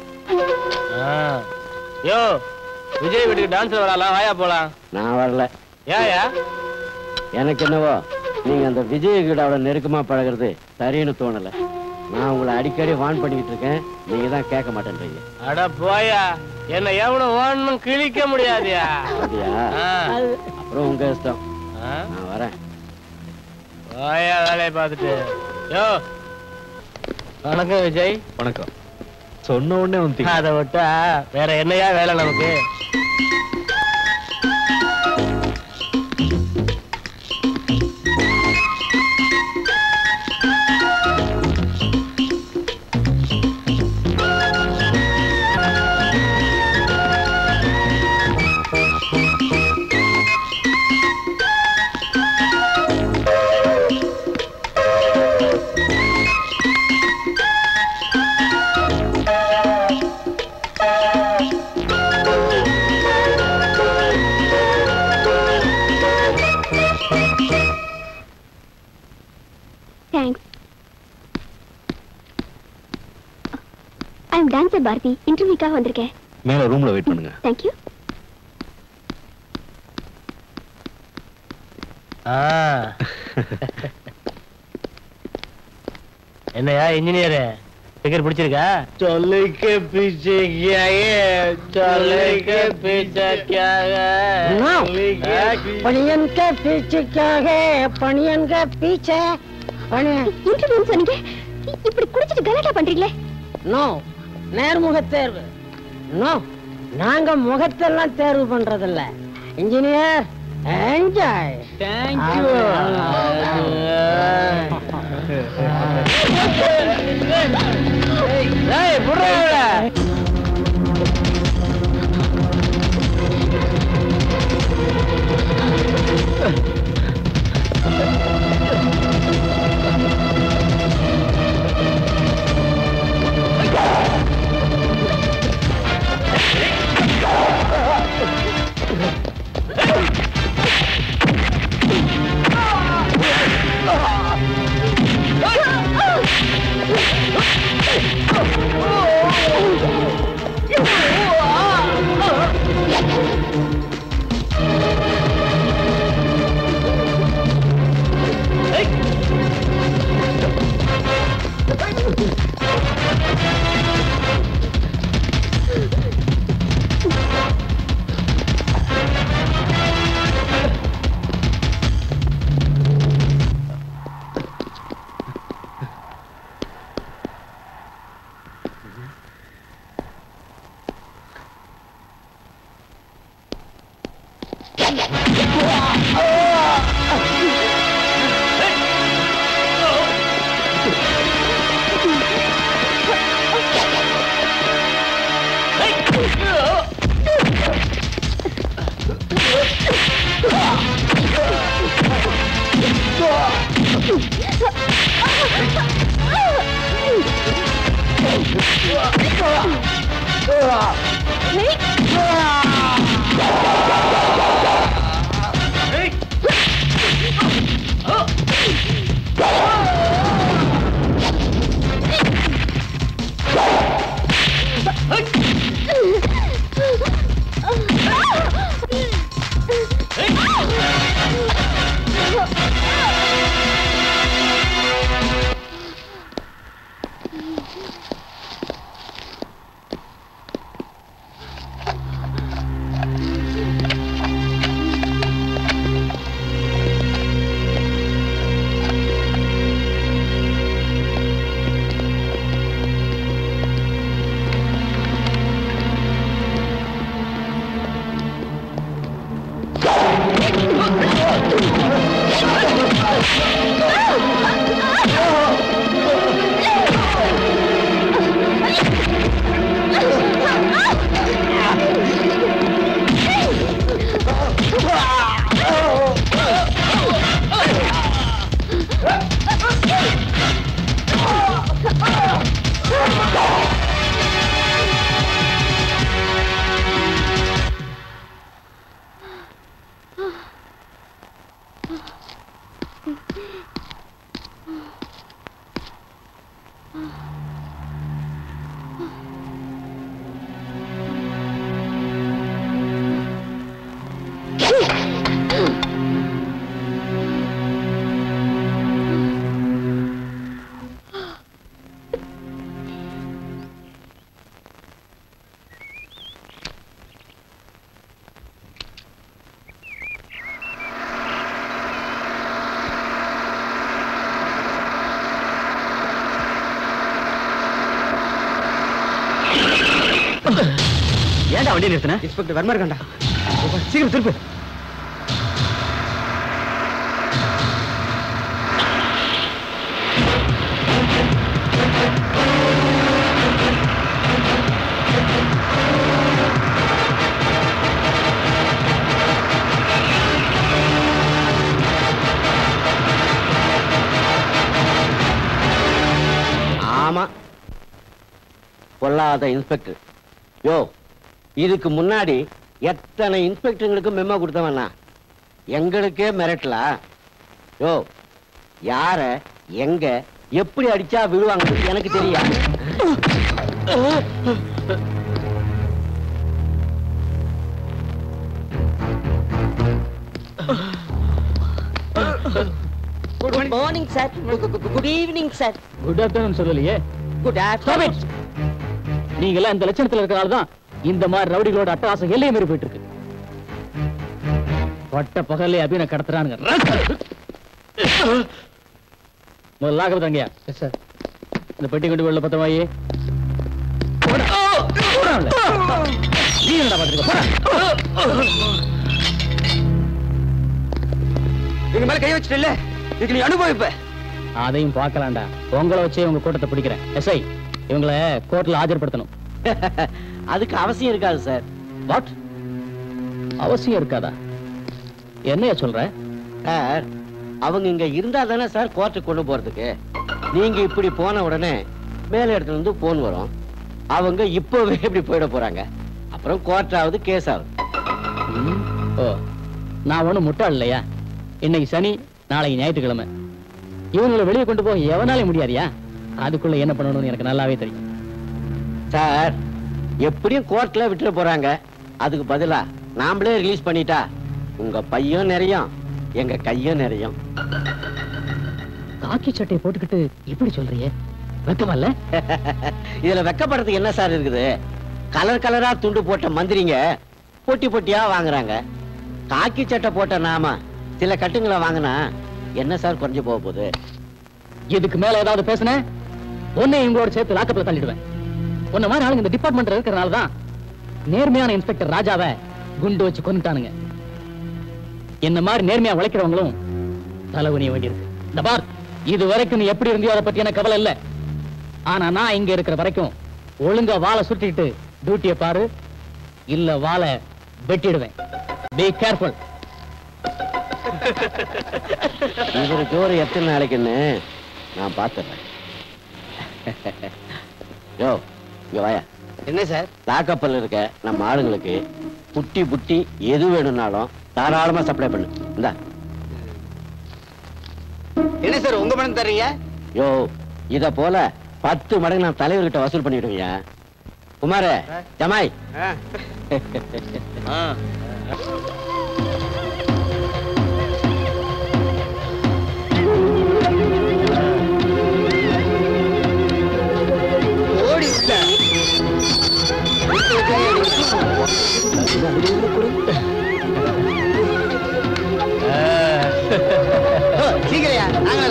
யோ விஜய் வீட்டுக்கு டான்ஸ் வரலாம், வாயா போலாம். நான் வரல. ஏயா? எனக்கு என்னவோ நீங்க அந்த விஜய் கிட்ட அவ்வளவு நெருக்கமா பழகிறது சரின்னு தோணல. நான் உங்களை அடிக்கடி வான் பண்ணிக்கிட்டு இருக்கேன், நீங்க தான் கேட்க மாட்டேன்றீங்க. அட போயா, என்ன எவனும் ஒண்ணும் கிழிக்க முடியாதியா? அப்படியா? அப்புறம் உங்க இஷ்டம். நான் வரேன். போயா வேலையை பார்த்துட்டு. யோ வணக்கம் விஜய். வணக்கம். சொன்ன உடனே வந்து அதை விட்டா வேற என்னையா வேலை நமக்கு? ஐம் டான்சர் பாரதி, இன்டர்வியூக்காக வந்திருக்கேன். மேல ரூம்ல வெயிட் பண்ணுங்க. தேங்க்யூ. என்னையா இன்ஜினியர் டிக்கெட் பிடிச்சிருக்கா? चले के पीछे क्या है, चले के पीछे क्या है, பணியன் के पीछे क्या है, பணியன் के पीछे இன்டர்வியூ சொன்னீங்க, இப்படி குடிச்சிட்டு கலாட்டா பண்றீங்களே? நோ, நேர்முக தேர்வு. நோ, நாங்க முகத்தெல்லாம் தேர்வு பண்றதில்ல. Engineer enjoy. தேங்க்யூ. ஏய் புறவுல ஏன்டா வண்டி நிறுத்தின? இன்ஸ்பெக்டர் வர்மா இருக்காண்டா. சீக்கிரம் திருப்பு. ஆமா, பொல்லாத இன்ஸ்பெக்டர். யோ, இதுக்கு முன்னாடி எத்தனை இன்ஸ்பெக்டர்களுக்கு மெமோ கொடுத்தவனா? எங்களுக்கே மிரட்டலா? யோ, யார எங்க எப்படி அடிச்சா விழுவாங்கன்னு எனக்கு தெரியாது. Good morning sir. Good evening sir. Good afternoon சொல்லலையே. Good afternoon. நீங்க எல்லாம் இந்த லட்சணத்துல இருக்கனால தான் இந்த மாதிரி ரவுடிகளோட அட்டகாசம் எல்லையை மீறி போயிட்டு இருக்கு. பட்ட பகல்லே அபின கடத்துறானுங்க. முதல்ல லாகவதங்கயா. Yes sir. இந்த பெட்டி கொண்டு வெளில பத்திரமாயி. நீ என்னடா பாத்துக்க. எங்க மேல கை வச்சிட்டல. இதுக்கு நீ அனுபவிப்ப. அதையும் பார்க்கலாம்டா. உங்களை வச்சே உங்க கூட்டத்தை பிடிக்கிறேன். எஸ்ஐ இவங்களை கோர்ட்ல ஆஜர்படுத்தணும். அதுக்கு அவசியம் இருக்காது சார். வாட்? அவசியம் இருக்காதா? என்னைய சொல்ற? சார் அவங்க இங்க இருந்தா தானே சார் கோர்ட்டுக்கு கொண்டு போறதுக்கு. நீங்க இப்படி போன உடனே மேல இடத்துல இருந்து போன் வரும். அவங்க இப்பவே இப்படி போயிட போறாங்க. அப்புறம் கோர்ட் ஆகுது, கேஸ் ஆகுது. ஓ, நான் ஒண்ணும் முட்டாள் இல்லையா? இன்னைக்கு சனி, நாளைக்கு ஞாயிற்றுக்கிழமை. இவங்களை வெளியே கொண்டு போக எவனாலே முடியாதியா? அதுக்குள்ள என்ன பண்ணணும்னு எனக்கு நல்லாவே தெரியும். சார் எப்படியும் கோர்ட்ல விட்டுற போறாங்க. அதுக்கு பதிலா நாமளே ரிலீஸ் பண்ணிட்டா உங்க பையும் நிறையும், எங்க கையும் நிறையும். காக்கி சட்டையை போட்டுக்கிட்டு இப்படி சொல்றியே, வெக்கமல்ல? இதுல வெக்கப்படுறதுக்கு என்ன சார் இருக்குது? கலர் கலரா துண்டு போட்ட மந்திரிங்க பொட்டி பொட்டியா வாங்குறாங்க. காக்கி சட்டை போட்ட நாம சில கட்டுங்களை வாங்கினா என்ன சார் குறைஞ்சு போக போகுது? இதுக்கு மேல ஏதாவது பேசுன உன்னை இவங்களோட சேர்த்து லாக்கப்ல தள்ளிடுவேன். உன்ன மாதிரி ஆளுங்க இந்த டிபார்ட்மெண்ட்ல இருக்கிறனால தான் நேர்மையான இன்ஸ்பெக்டர் ராஜாவை குண்டு வச்சு கொன்னுட்டானுங்க. என்ன மாதிரி நேர்மையா உழைக்கிறவங்களும் தலைவனிய வேண்டியிருக்கு. இந்த பார், இது வரைக்கும் நீ எப்படி இருந்தியோ அதை பத்தி எனக்கு கவலை இல்ல. ஆனா நான் இங்க இருக்கிற வரைக்கும் ஒழுங்கா வாளை சுட்டிட்டு டியூட்டியை பாரு, இல்ல வாளை வெட்டிடுவேன். Be careful. இவரு ஜோறு எத்தனை நாளைக்குன்னு நான் பாத்துறேன். யோ இங்க வாயா. என்ன சார்? லாக்கப்பல் இருக்க நம்ம ஆளுங்களுக்கு புட்டி புட்டி எது வேணும்னாலும் தாராளமா சப்ளை பண்ணு. இந்தா. என்ன சார் உங்க பணம் தர்றீங்க? யோ இத போல 10 மடங்கு நான் தலைவர்கிட்ட வசூல் பண்ணிடுவீங்க. குமார ஜமாய். ஓடி சீக்கிரையா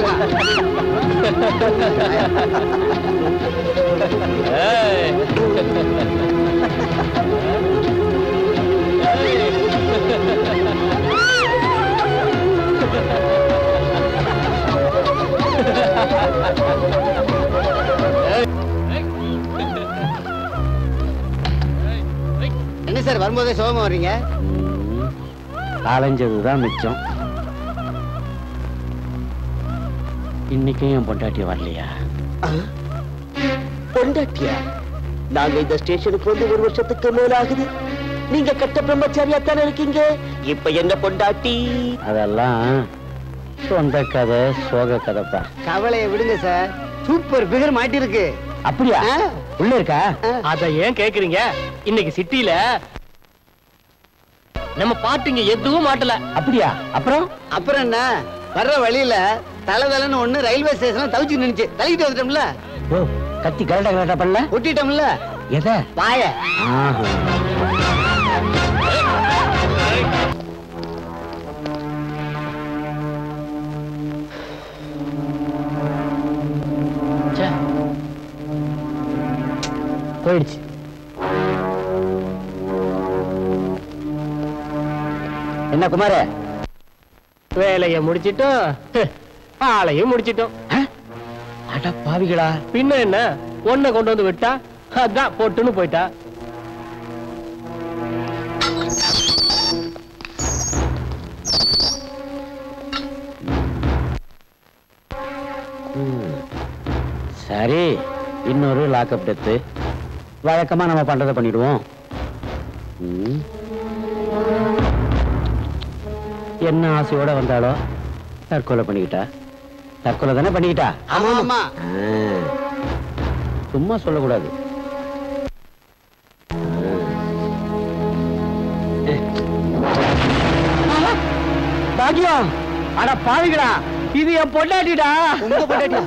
என்ன சார் வரும்போதே சோகமா வர்றீங்க? அலைஞ்சதுதான் மிச்சம். இன்னைக்கும் என் பொண்டாட்டி வரலையா? பொண்டாட்டியா? நாங்க இந்த ஸ்டேஷனுக்கு வந்து 1 வருஷத்துக்கு மேல ஆகுது. நீங்க கட்ட பிரம்மச்சாரியா தானே இருக்கீங்க. இப்ப என்ன பொண்டாட்டி? அதெல்லாம் சொந்த கதை, சோக கதைப்பா. கவலையை விடுங்க சார். சூப்பர் பிகர் மாட்டி இருக்கு. அப்படியா? உள்ள இருக்கா? அத ஏன் கேக்குறீங்க? இன்னைக்கு சிட்டில நம்ம பாட்டுங்க எதுவும் மாட்டல. அப்படியா? அப்புறம் அப்புறம் என்ன, வர்ற வழியில தலதலன்னு ஒண்ணு ரயில்வே ஸ்டேஷன்ல தவிச்சு நின்னுச்சு. தள்ளிட்டு வந்துட்டோம்ல. ஓ, கத்தி கரெக்டா கரெக்டா பண்ணல? ஒட்டிட்டோம்ல. எதை? வாய. போயிடுச்சு. என்ன குமார, வேலையை முடிச்சிட்டோம், ஆளையும் முடிச்சிட்டோம். அட பாவிகளா! பின்ன என்ன, ஒன்ன கொண்டு வந்து விட்டா அதான் போட்டுன்னு போயிட்டா. சரி, இன்னொரு லாக்அப் டெத்து. வழக்கமா நம்ம பண்றதை பண்ணிடுவோம். என்ன ஆசையோட வந்தாலோ தற்கொலை பண்ணிக்கிட்டா. தற்கொலை தானே பண்ணிக்கிட்டா? ஆமா. சும்மா சொல்லக்கூடாது. பாக்கியம், அட பாவிகளா, இது என் பொண்டாட்டிடா. உங்க பொண்டாட்டியா?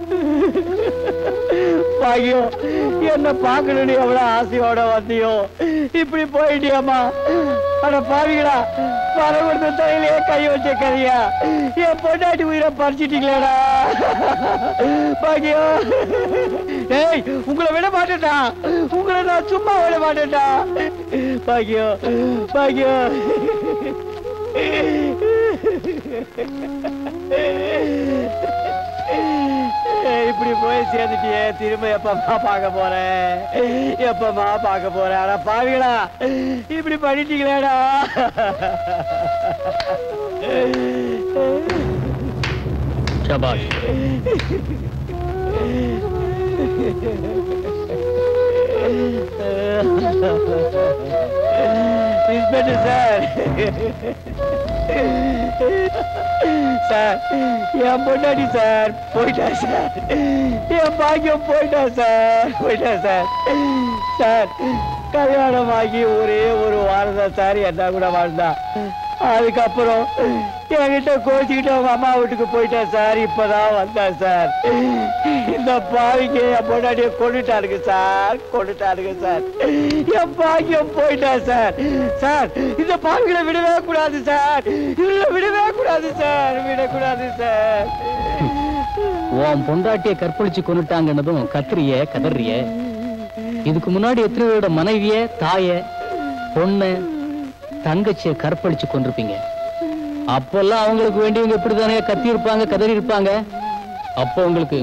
பாக்கியம், என்ன பாக்கணும்னு எவ்வளவு ஆசையோட வந்தியோ, இப்படி போயிட்டியம்மா. அட பாவிகளா, பரவடுத்த தலையிலே கை வச்ச கதையா, என் பொண்டாட்டி உயிரை பறிச்சிட்டீங்களேடா. பாக்கியம், ஏய், உங்களை விட மாட்டேன்டா, உங்களை நான் சும்மா விட மாட்டேன்டா. பாக்கியம், பாக்கியம். இப்படி போய் சேர்ந்துட்டியே, திரும்ப எப்பமா பார்க்க போறேன், எப்பமா பார்க்க போறேன். ஆனா பாவிகளா, இப்படி பண்ணிட்டீங்களேடா. சபாஷ். இன்ஸ்பெக்டர் சார், சார், என் பொண்டாட்டி சார் போயிட்டா சார், என் பாக்கியம் போயிட்டா சார், போயிட்டா சார். சார், கல்யாணமாகி ஒரே ஒரு வாரம் தான் சார் என்ன கூட வாழ்ந்தா. அதுக்கப்புறம் என்கிட்ட கோச்சிக்கிட்டு அவங்க அம்மா வீட்டுக்கு போயிட்டேன் சார். இப்பதான் வந்தேன் சார். இந்த பாவிங்க என் பொண்டாட்டியை கொண்டுட்டாருங்க சார், கொண்டுட்டாருங்க சார். என் பாக்கியம் போயிட்டேன் சார். சார், இந்த பாவிகளை விடவே கூடாது சார், இதுல விடவே கூடாது சார், விடக்கூடாது சார். உன் பொண்டாட்டியை கற்பழிச்சு கொண்டுட்டாங்கன்னதும் கத்திரிய கதறிய. இதுக்கு முன்னாடி எத்தனை பேரோட மனைவிய, தாய, பொண்ணு, தங்கச்சியை கற்பழிச்சு கொண்டிருப்பீங்க. அப்பெல்லாம் அவங்களுக்கு வேண்டியவங்க இப்படித்தானே கத்தி இருப்பாங்க, கதறி இருப்பாங்க. அப்போ உங்களுக்கு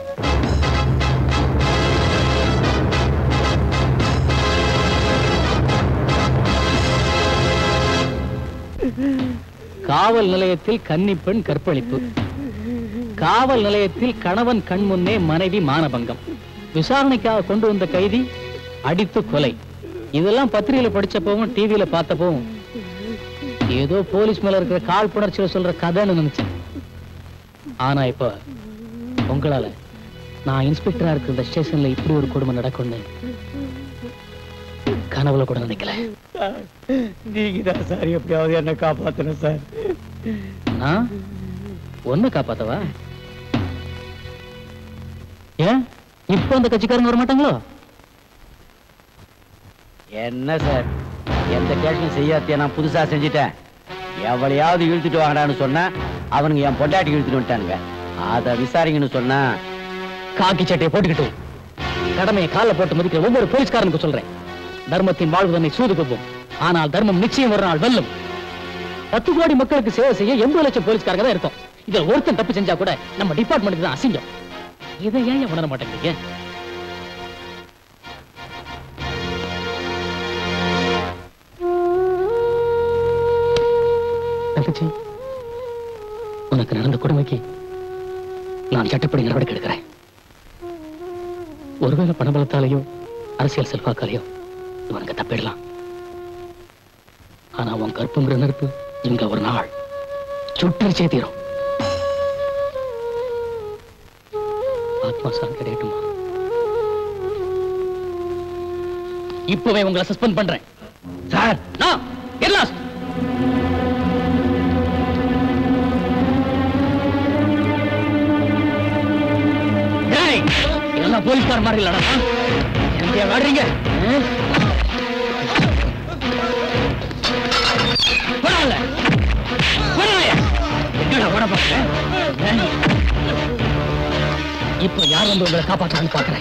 காவல் நிலையத்தில் கன்னிப்பெண் கற்பழிப்பு, காவல் நிலையத்தில் கணவன் கண் முன்னே மனைவி மானபங்கம், விசாரணைக்காக கொண்டு வந்த கைதி அடித்து கொலை. இதெல்லாம் பத்திரிகையில படிச்சப்பவும் டிவியில பார்த்தப்பவும் ஏதோ போலீஸ் மேல இருக்கிற காழ்ப்புணர்ச்சியில சொல்ற கதைன்னு நினைச்சேன். ஆனா இப்ப உங்களால நான் இன்ஸ்பெக்டரா இருக்கிற இந்த ஸ்டேஷன்ல இப்படி ஒரு கொடுமை நடக்கும்னு கனவுல கூட நினைக்கல. நீங்க தான் சார் எப்படியாவது என்ன காப்பாத்தணும் சார். நான் ஒண்ணு காப்பாத்தவா? ஏன் இப்ப அந்த கட்சிக்காரங்க வர மாட்டாங்களோ? என்ன சார், எந்த கேஷும் செய்யாத்தியா நான் புதுசா செஞ்சுட்டேன். எவளையாவது இழுத்துட்டு வாங்கடான்னு சொன்னா அவனுங்க என் பொண்டாட்டி இழுத்துட்டு வந்துட்டானுங்க. அதை விசாரிங்கன்னு சொன்னா காக்கி சட்டையை போட்டுக்கிட்டு கடமையை கால போட்டு மதிக்கிற ஒவ்வொரு போலீஸ்காரனுக்கு சொல்றேன், தர்மத்தின் வாழ்வு தன்னை சூது கொள்வோம், ஆனால் தர்மம் நிச்சயம் ஒரு நாள் வெல்லும். 10 கோடி மக்களுக்கு சேவை செய்ய 80 லட்சம் போலீஸ்காரங்க தான் இருக்கும். இதுல ஒருத்தன் தப்பு செஞ்சா கூட நம்ம டிபார்ட்மெண்ட்டுக்கு தான் அசிங்கம். இதை ஏன் உணர மாட்டேங்கிறீங்க? தங்கச்சி, உனக்கு நடந்த கொடுமைக்கு நான் சட்டப்படி நடவடிக்கை எடுக்கிறேன். ஒருவேளை பணபலத்தாலேயோ அரசியல் செல்வாக்காலேயோ இவனுக்கு தப்பிடலாம். ஆனா உன் கற்புங்கிற நெருப்பு இங்க ஒரு நாள் சுட்டரிச்சே தீரும். ஆத்மா சாந்தி அடையட்டுமா? இப்பவே உங்களை சஸ்பெண்ட் பண்றேன் சார். நான் எல்லாம் இதெல்லாம் போலீஸ்கார மாதிரி இல்லடா. எங்க வாடுறீங்க? என்னடா ஓட பாக்குறேன்? இப்ப யார் வந்து உங்களை காப்பாற்றான்னு பாக்குறேன்.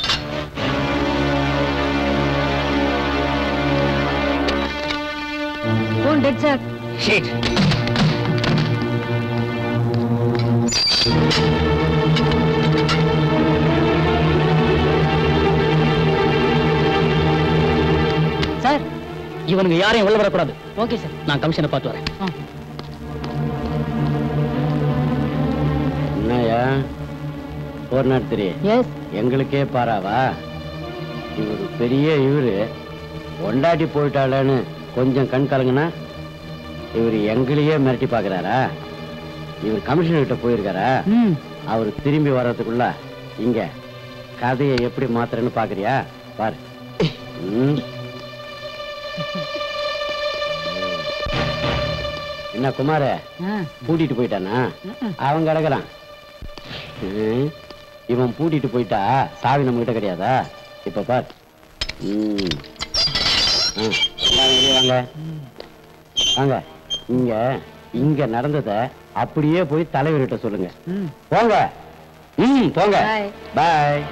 Shit. சார், இவனுங்க யாரையும் உள்ள வரக்கூடாது. ஓகே சார், நான் கமிஷனை பார்த்து வரேன். என்னையா ஒரு நடத்துறீ? எங்களுக்கே பாராவா? இவரு பெரிய இவரு ஒண்டாட்டி போயிட்டாளன்னு கொஞ்சம் கண் கலங்குனா இவர் எங்களையே மிரட்டி பாக்குறாரா? இவர் கமிஷனர் கிட்ட போயிருக்காரா? அவர் திரும்பி வர்றதுக்குள்ள இங்க கதையை எப்படி மாத்துறேன்னு பாக்குறியா? பாரு. என்ன குமார பூட்டிட்டு போயிட்டானா? அவன் கிடக்குறான். இவன் பூட்டிட்டு போயிட்டா சாவி நம்ம கிட்ட கிடையாதா? இப்ப பார். வாங்க வாங்க. இங்க இங்க நடந்தத அப்படியே போய் தலைவர்கிட்ட சொல்லுங்க. போங்க. போங்க. பாய்.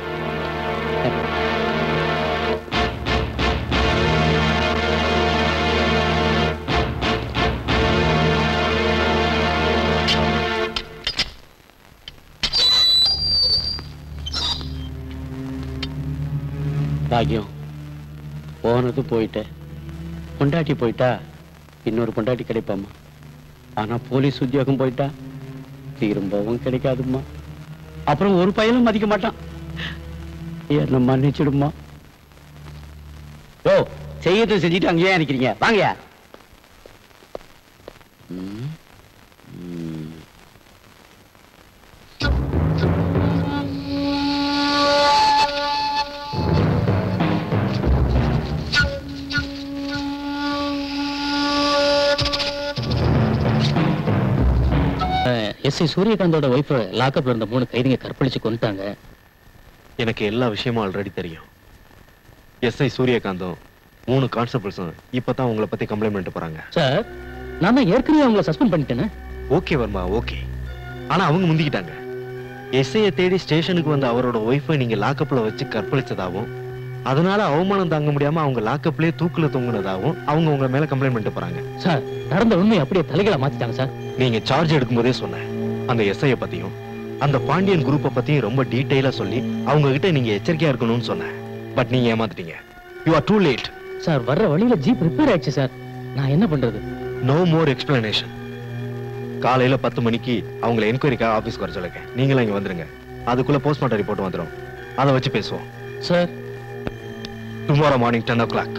பாக்கியம் போனது போயிட்ட. பொண்டாட்டி போயிட்டா இன்னொரு பொண்டாட்டி கிடைப்பாமா. ஆனா போலீஸ் உத்தியோகம் போயிட்டா திரும்பவும் கிடைக்காதுமா. அப்புறம் ஒரு பையனும் மதிக்க மாட்டான். என்ன மன்னிச்சிடுமா. ஓ செய்யறது செஞ்சுட்டு அங்கேயே நிக்கிறீங்க. வாங்க. எஸ்ஐ சூரியகாந்தோட ஒய்ஃப் லாக்அப்ல இருந்த 3 கைதிங்க கற்பழிச்சு கொண்டுட்டாங்க. எனக்கு எல்லா விஷயமும் ஆல்ரெடி தெரியும். எஸ்ஐ சூரியகாந்தும் 3 கான்ஸ்டபிள்ஸும் இப்பதான் உங்களை பத்தி கம்ப்ளைண்ட் பண்ணிட்டு போறாங்க. சார் நான் ஏற்கனவே அவங்களை சஸ்பெண்ட் பண்ணிட்டேனே. Okay Varma, okay. ஆனா அவங்க முந்திக்கிட்டாங்க. எஸ்ஐயை தேடி ஸ்டேஷனுக்கு வந்த அவரோட ஒய்ஃபை நீங்க லாக்அப்ல வச்சு கற்பழிச்சதாவும், அதனால அவமானம் தாங்க முடியாம அவங்க லாக்அப்லயே தூக்குல தொங்குனதாவும் அவங்க உங்க மேல கம்ப்ளைண்ட் பண்ணிட்டு போறாங்க. சார் நடந்த உண்மையை அப்படியே தலைகளை மாத்திட்டாங்க சார். நீங்க சார்ஜ் எடுக்கும் போதே சொன்னேன், அந்த எஸ்ஐய பத்தியும் அந்த பாண்டியன் குரூப்பை பத்தியும் ரொம்ப டீடைலா சொல்லி அவங்க கிட்ட நீங்க எச்சரிக்கையா இருக்கணும்னு சொன்னேன். பட் நீங்க ஏமாத்திட்டீங்க. You are too late. Sir வர்ற வழியில ஜீப் ரிப்பேர் ஆயிடுச்சு சார். நான் என்ன பண்றது? No more explanation. காலையில 10 மணிக்கு அவங்களை என்கொயரிக்காக ஆபீஸ்க்கு வர சொல்லுங்க. நீங்களும் இங்க வந்துருங்க. அதுக்குள்ள போஸ்ட்மார்ட்டம் ரிப்போர்ட் வந்துடும். அதை வச்சு பேசுவோம். Sir tomorrow morning 10 o'clock.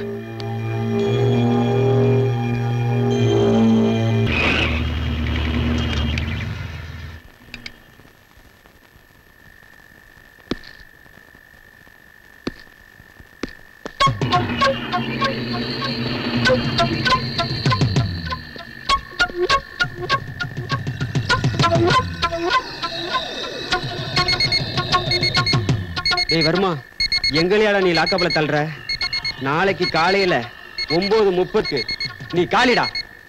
டேய் வர்மா, எங்களையாடா நீ லாக்கப்ல தள்ளுற? நாளைக்கு காலையில 9:30க்கு நீ காலிடா.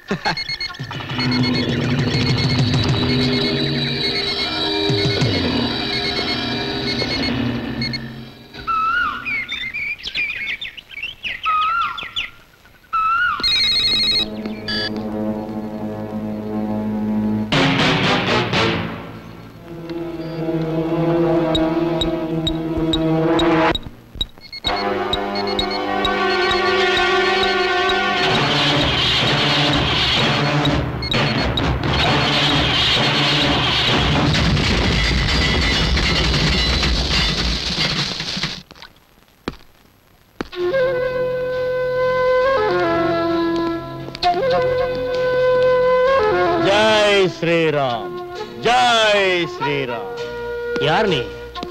ஸ்ரீராம், ஜெய் ஸ்ரீராம். யார் நீ?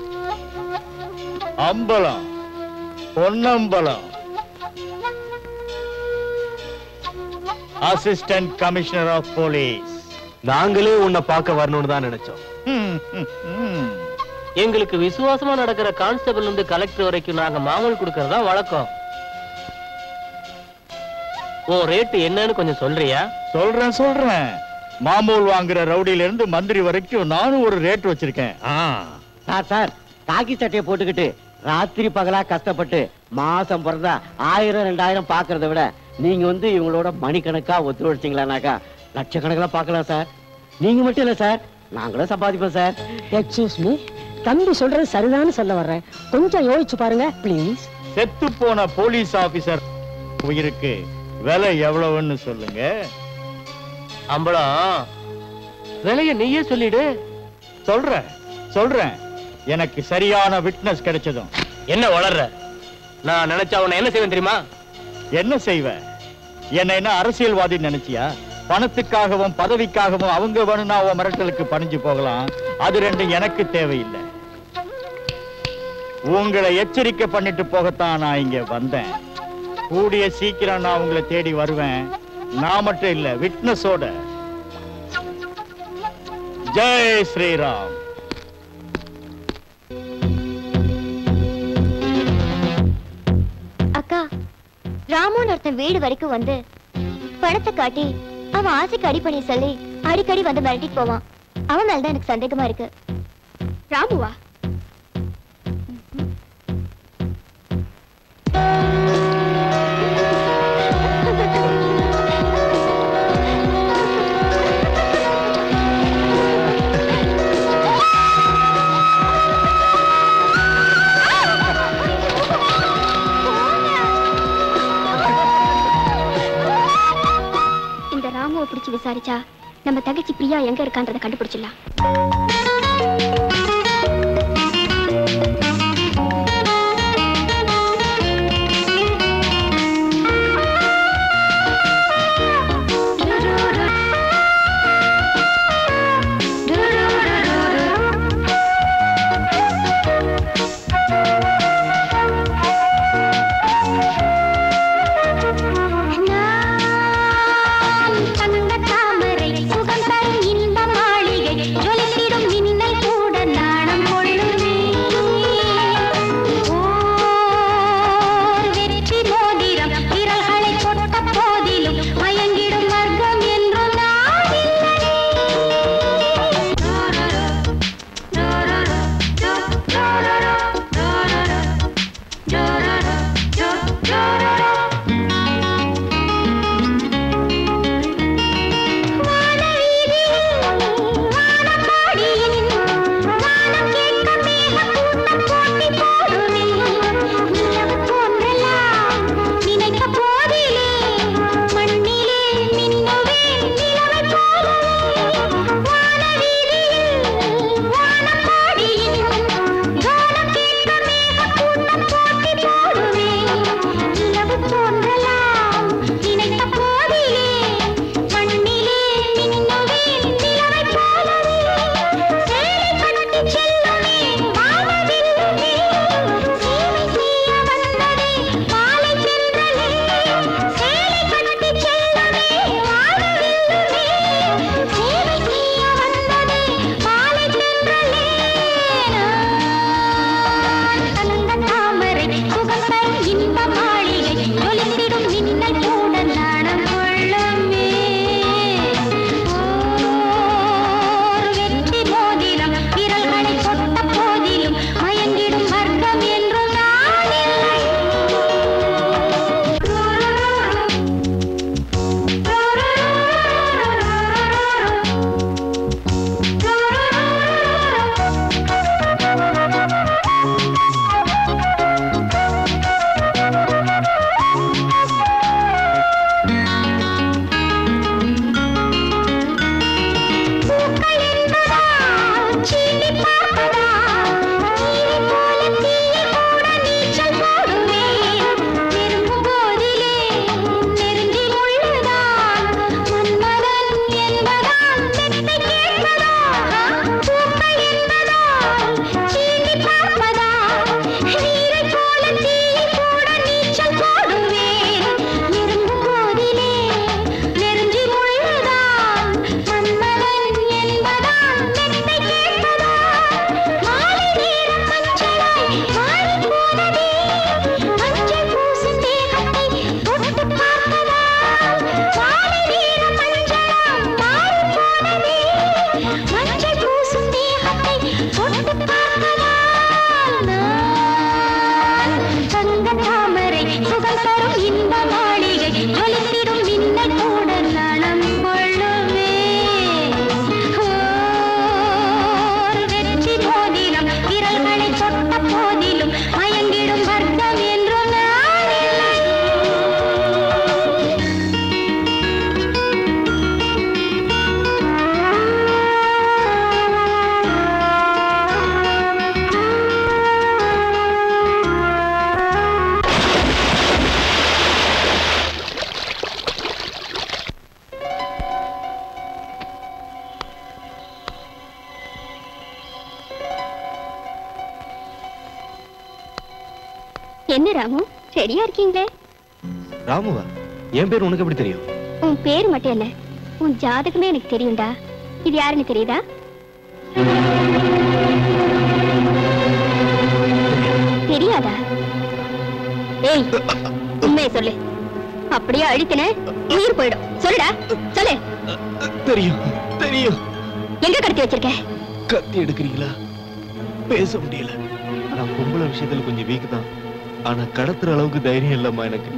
Ambalam, Ponnambalam, assistant commissioner of police. நாங்களே உன்னை பார்க்க வரணும்னு தான் நினைச்சோம். எங்களுக்கு விசுவாசமா நடக்கிற கான்ஸ்டபிள் இருந்து கலெக்டர் வரைக்கும் நாங்க மாமூல் கொடுக்கறதா வழக்கம். உன் ரேட்டு என்னன்னு கொஞ்சம் சொல்றியா? சொல்றேன். மாமூல் வாங்குற ரவுடியில இருந்து மந்திரி வரைக்கும் நானும் ஒரு ரேட் வச்சிருக்கேன். சார் காக்கி சட்டையை போட்டுக்கிட்டு ராத்திரி பகலா கஷ்டப்பட்டு மாசம் பிறந்தா 1000-2000 பாக்குறத விட நீங்க வந்து இவங்களோட மணிக்கணக்கா ஒத்துழைச்சிங்களானாக்கா லட்சக்கணக்கில் பார்க்கலாம் சார். நீங்க மட்டும் இல்ல சார், நாங்களும் சம்பாதிப்போம் சார். எக்ஸ்கியூஸ் மீ, தம்பி சொல்றது சரிதான்னு சொல்ல வர்றேன். கொஞ்சம் யோசிச்சு பாருங்க ப்ளீஸ். செத்து போன போலீஸ் ஆபீசர் உயிருக்கு விலை எவ்வளவுன்னு சொல்லுங்க. அம்பலம், விலைய நீயே சொல்லிடு. சொல்றேன். எனக்கு சரியான விட்னஸ் கிடைச்சதும். என்ன வளர்ற? நான் நினைச்சா உன்னை என்ன செய்வேன் தெரியுமா? என்ன செய்வ? என்ன அரசியல்வாதி நினைச்சியா? பணத்துக்காகவும் பதவிக்காகவும் அவங்க வேணும்னா அவன் மிரட்டலுக்கு பணிஞ்சு போகலாம். அது ரெண்டும் எனக்கு தேவையில்லை. உங்களை எச்சரிக்கை பண்ணிட்டு போகத்தான் நான் இங்க வந்தேன். கூடிய சீக்கிரம் நான் உங்களை தேடி வருவேன். நான் மட்டும் இல்ல, விட்னஸோட. ஜெய் ஸ்ரீராம். அக்கா, ராமுன்னு ஒருத்தன் வீடு வரைக்கும் வந்து பணத்தை காட்டி அவன் ஆசைக்கு அடிப்பணி சொல்லி அடிக்கடி வந்து மிரட்டிட்டு போவான். அவன் மேலதான் எனக்கு சந்தேகமா இருக்கு. ராமுவா? இந்த ராமுவை பிடிச்சு விசாரிச்சா நம்ம தங்கச்சி பிரியா எங்க இருக்கான்றதை கண்டுபிடிச்சிடலாம். என்ன ராமு, ரெடியா இருக்கீங்களே? ராமுவா? என் பேர் உனக்கு எப்படி தெரியும்? உன் பேர் மட்டும் இல்ல, உன் ஜாதகமே எனக்கு தெரியும்டா. இது யாருன்னு தெரியுதா? தெரியாதா? ஏய், உண்மையை சொல்லு. அப்படியே அழித்தின உயிர் போயிடும். சொல்லுடா, சொல்லு. தெரியும் தெரியும். எங்க கடத்தி வச்சிருக்க? கத்தி எடுக்கிறீங்களா? பேச முடியல. நான் பொம்பளை விஷயத்துல கொஞ்சம் வீக் தான். ஆனா கடத்துற அளவுக்கு தைரியம் இல்லம்மா எனக்கு.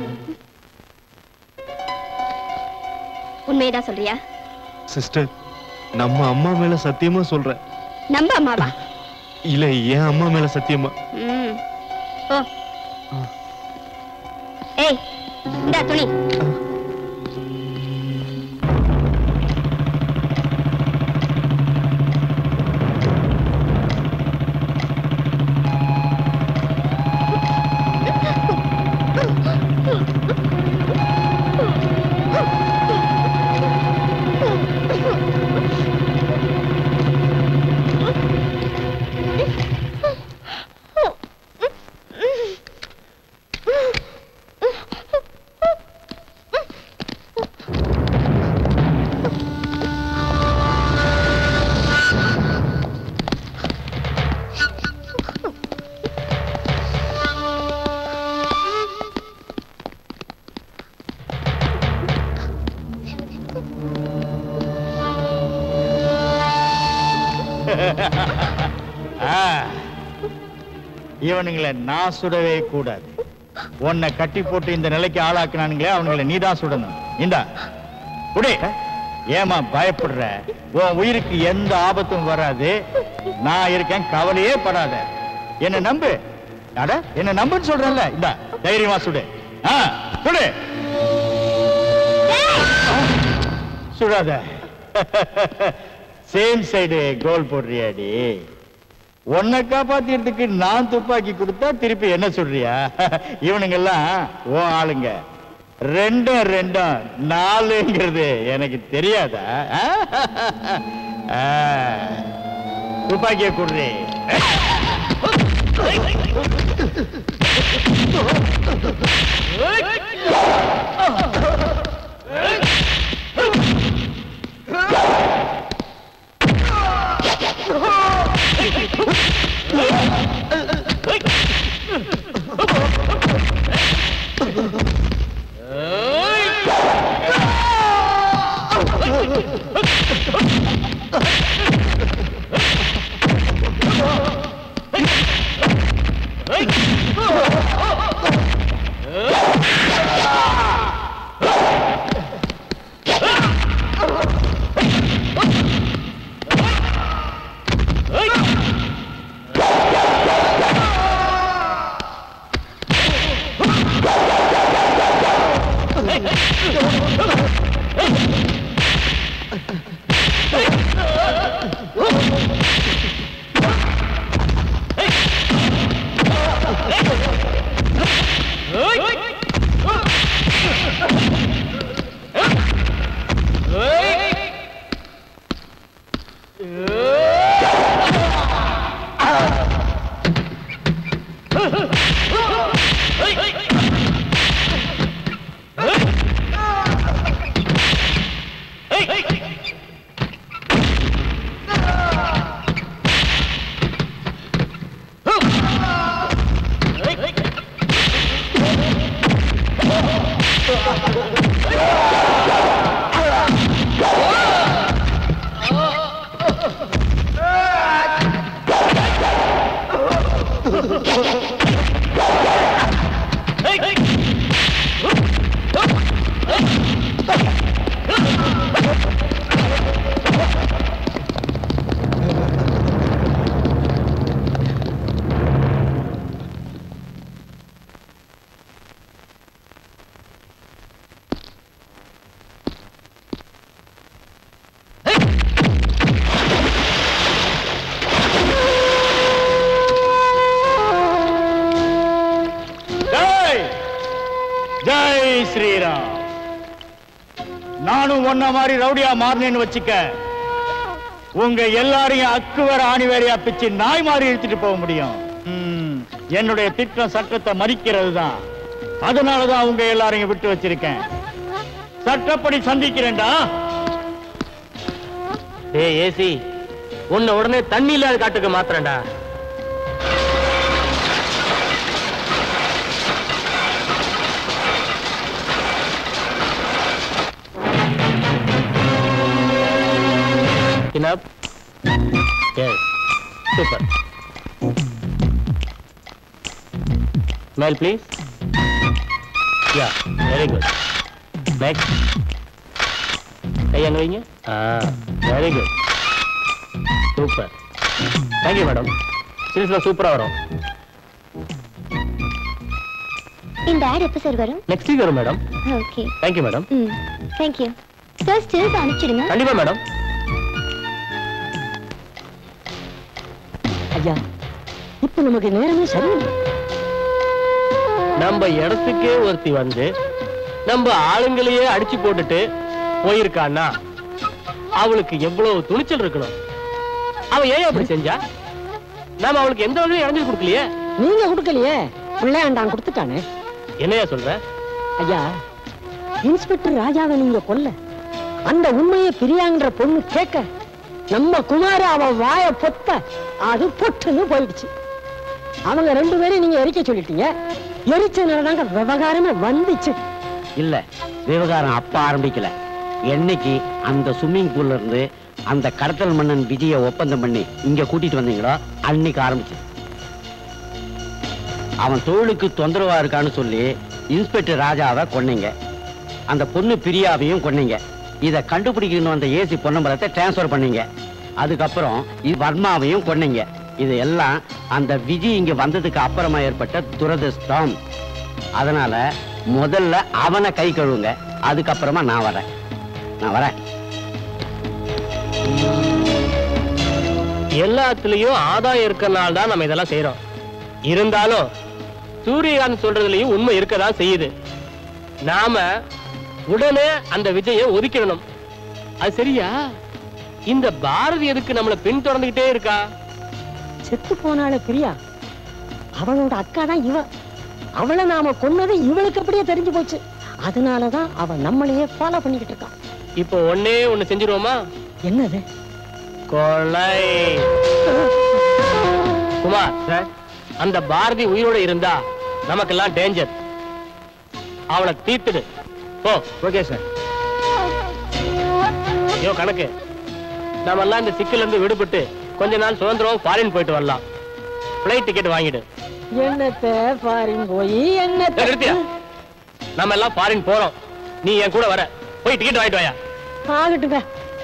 உண்மையதான் சொல்றியா? சிஸ்டர், நம்ம அம்மா மேல சத்தியமா சொல்றேன். நம்ம அம்மாவா? இல்ல, என் அம்மா மேல சத்தியமா. ஓ. ஏய், இந்தா துணி. இவனுங்களை நான் சுடவே கூடாது. உன்னை கட்டி போட்டு இந்த நிலைக்கு ஆளாக்குனானுங்களே, அவனுங்களை நீதான் சுடணும். இந்தா உடே. ஏமா பயப்படுற? உன் உயிருக்கு எந்த ஆபத்தும் வராது. நான் இருக்கேன், கவலையே படாத. என்ன நம்பு. அட, என்ன நம்புன்னு சொல்றேன்ல. இந்த தைரியமா சுடு. சுடு. சுடாத. சேம் சைடு கோல் போடுறியாடி? உன்னை காப்பாத்திறதுக்கு நான் துப்பாக்கி கொடுத்தா திருப்பி என்ன சொல்றியா? இவனுங்கெல்லாம் ஓ ஆளுங்க. ரெண்டும் ரெண்டும் நாலுங்கிறது எனக்கு தெரியாதா? துப்பாக்கிய கொடுறே. ஸ்ரீராம், நானும் ஒன்ன மாதிரி ரவுடியா மாறினேன்னு வச்சுக்க, உங்க எல்லாரையும் அக்குவர ஆணிவேரையா பிச்சு நாய் மாதிரி இழுத்துட்டு போக முடியும். என்னுடைய திட்டம் சட்டத்தை மதிக்கிறது தான். அதனாலதான் உங்க எல்லாரையும் விட்டு வச்சிருக்கேன். சட்டப்படி சந்திக்கிறேன்டா. ஏசி, உன்னை உடனே தண்ணி இல்லாத காட்டுக்கு மாத்திரண்டா. Enough? Yes. Super. Smile, please. Yeah, very good. Next. கையாங்க வைங்க. Very good. Super. Thank you, madam. சீரியஸ்லா சூப்பரா வரும். இந்த ஆட் எப்ப சார் வரும்? நெக்ஸ்ட் வீக் வரும் madam. Okay. Thank you, madam. Thank you. Sir stills அனுப்பிச்சிடுங்க. கண்டிப்பா மேடம். ஐயா, இப்ப நமக்கு நேரமே சரியில்லை. நம்ம இடத்துக்கே ஒருத்தி வந்து நம்ம ஆளுங்களையே அடிச்சு போட்டுட்டு போயிருக்கான்னா அவளுக்கு எவ்வளவு துணிச்சல் இருக்கணும். அவன் ஏன் அப்படி செஞ்சா? நாம அவளுக்கு எந்த வகையும் இறங்கி கொடுக்கலையே. நீங்க கொடுக்கலையே, பிள்ளையாண்டான் கொடுத்துட்டானே. என்னையா சொல்ற? ஐயா, இன்ஸ்பெக்டர் ராஜாவை நீங்க கொல்ல அந்த உண்மையை பிரியாங்கிற பொண்ணு கேட்க நம்ம குமார அவன் வாய பொத்த அது பொட்டுன்னு போயிடுச்சு. அவங்க 2 பேரும் நீங்க எரிக்க சொல்லிட்டீங்க. எரிச்சனாலதாங்க விவகாரமே வந்துச்சு. இல்ல, விவகாரம் அப்ப ஆரம்பிக்கல. என்னைக்கு அந்த ஸ்விம்மிங் பூல்ல இருந்து அந்த கடத்தல் மன்னன் விஜய ஒப்பந்தம் பண்ணி இங்க கூட்டிட்டு வந்தீங்களோ அன்னைக்கு ஆரம்பிச்சு. அவன் தொழிலுக்கு தொந்தரவா இருக்கான்னு சொல்லி இன்ஸ்பெக்டர் ராஜாவை கொன்னீங்க. அந்த பொண்ணு பிரியாவையும் கொன்னீங்க. இதை கண்டுபிடிக்கணும் அந்த ஏசி பொன்னம்பலத்தை டிரான்ஸ்பர் பண்ணீங்க. அதுக்கப்புறம் வர்மாவையும் கொன்னீங்க. இது எல்லாம் அந்த விஜய் இங்க வந்ததுக்கு அப்புறமா ஏற்பட்ட துரதிர்ஷ்டம். அதனால முதல்ல அவனை கை கழுவுங்க, அதுக்கப்புறமா நான் வரேன். எல்லாத்துலயும் ஆதாயம் இருக்கனால தான் நம்ம இதெல்லாம் செய்யறோம். இருந்தாலும் சூரியகாந்த் சொல்றதுலயும் உண்மை இருக்கதான் செய்யுது. நாம உடனே அந்த விஜயை ஒதுக்கிடணும். அது சரியா? இந்த பாரதி எதுக்கு நம்மள பின் தொடர்ந்துகிட்டே இருக்கா? செத்து போனால பிரியா, அவளோட அக்கா தான் இவ. அவளை நாம கொன்னது இவளுக்கு அப்படியே தெரிஞ்சு போச்சு. அதனாலதான் அவ நம்மளையே ஃபாலோ பண்ணிக்கிட்டு இருக்கான். இப்போ ஒண்ணு செஞ்சிருவோமா? என்னது? கொலை. குமார் சார், அந்த பாரதி உயிரோட இருந்தா நமக்கெல்லாம் டேஞ்சர். அவளை தீர்த்துடு. ஓ ஓகே சார். யோ கணக்கு, நாம எல்லாம் இந்த சிக்கல்ல இருந்து விடுபட்டு கொஞ்ச நாள் சுதந்திரம் ஃபாரின் போயிட்டு வரலாம். பிளைட் டிக்கெட் வாங்கிடு. என்னத்த ஃபாரின் போய் நிறுத்தியா? நாம எல்லாம் ஃபாரின் போறோம். நீ என் கூட வர. போய் டிக்கெட் வாங்கிட்டு வாயா. ஆகட்டுங்க.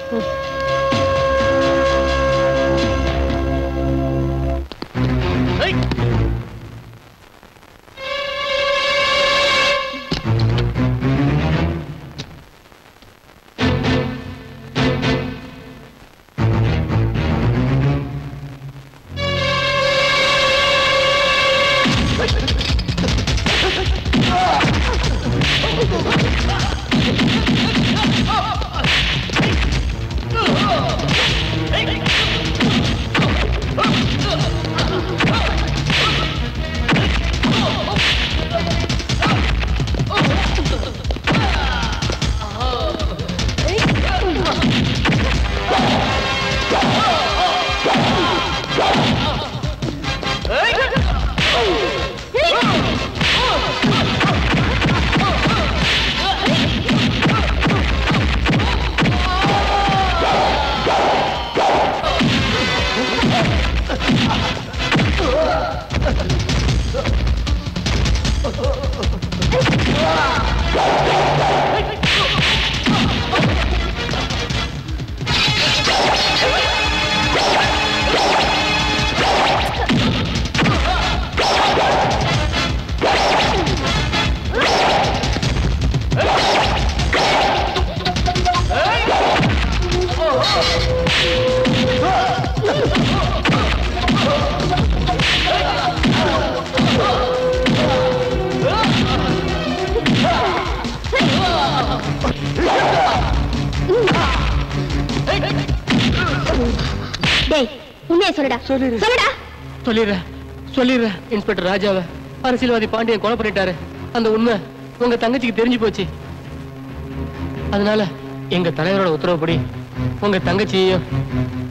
சொல்லிடுறேன். இன்ஸ்பெக்டர் ராஜாவை அரசியல்வாதி பாண்டியன் கொலை பண்ணிட்டாரு. அந்த உண்மை உங்க தங்கச்சிக்கு தெரிஞ்சு போச்சு. அதனால எங்க தலைவரோட உத்தரவுப்படி உங்க தங்கச்சியையும்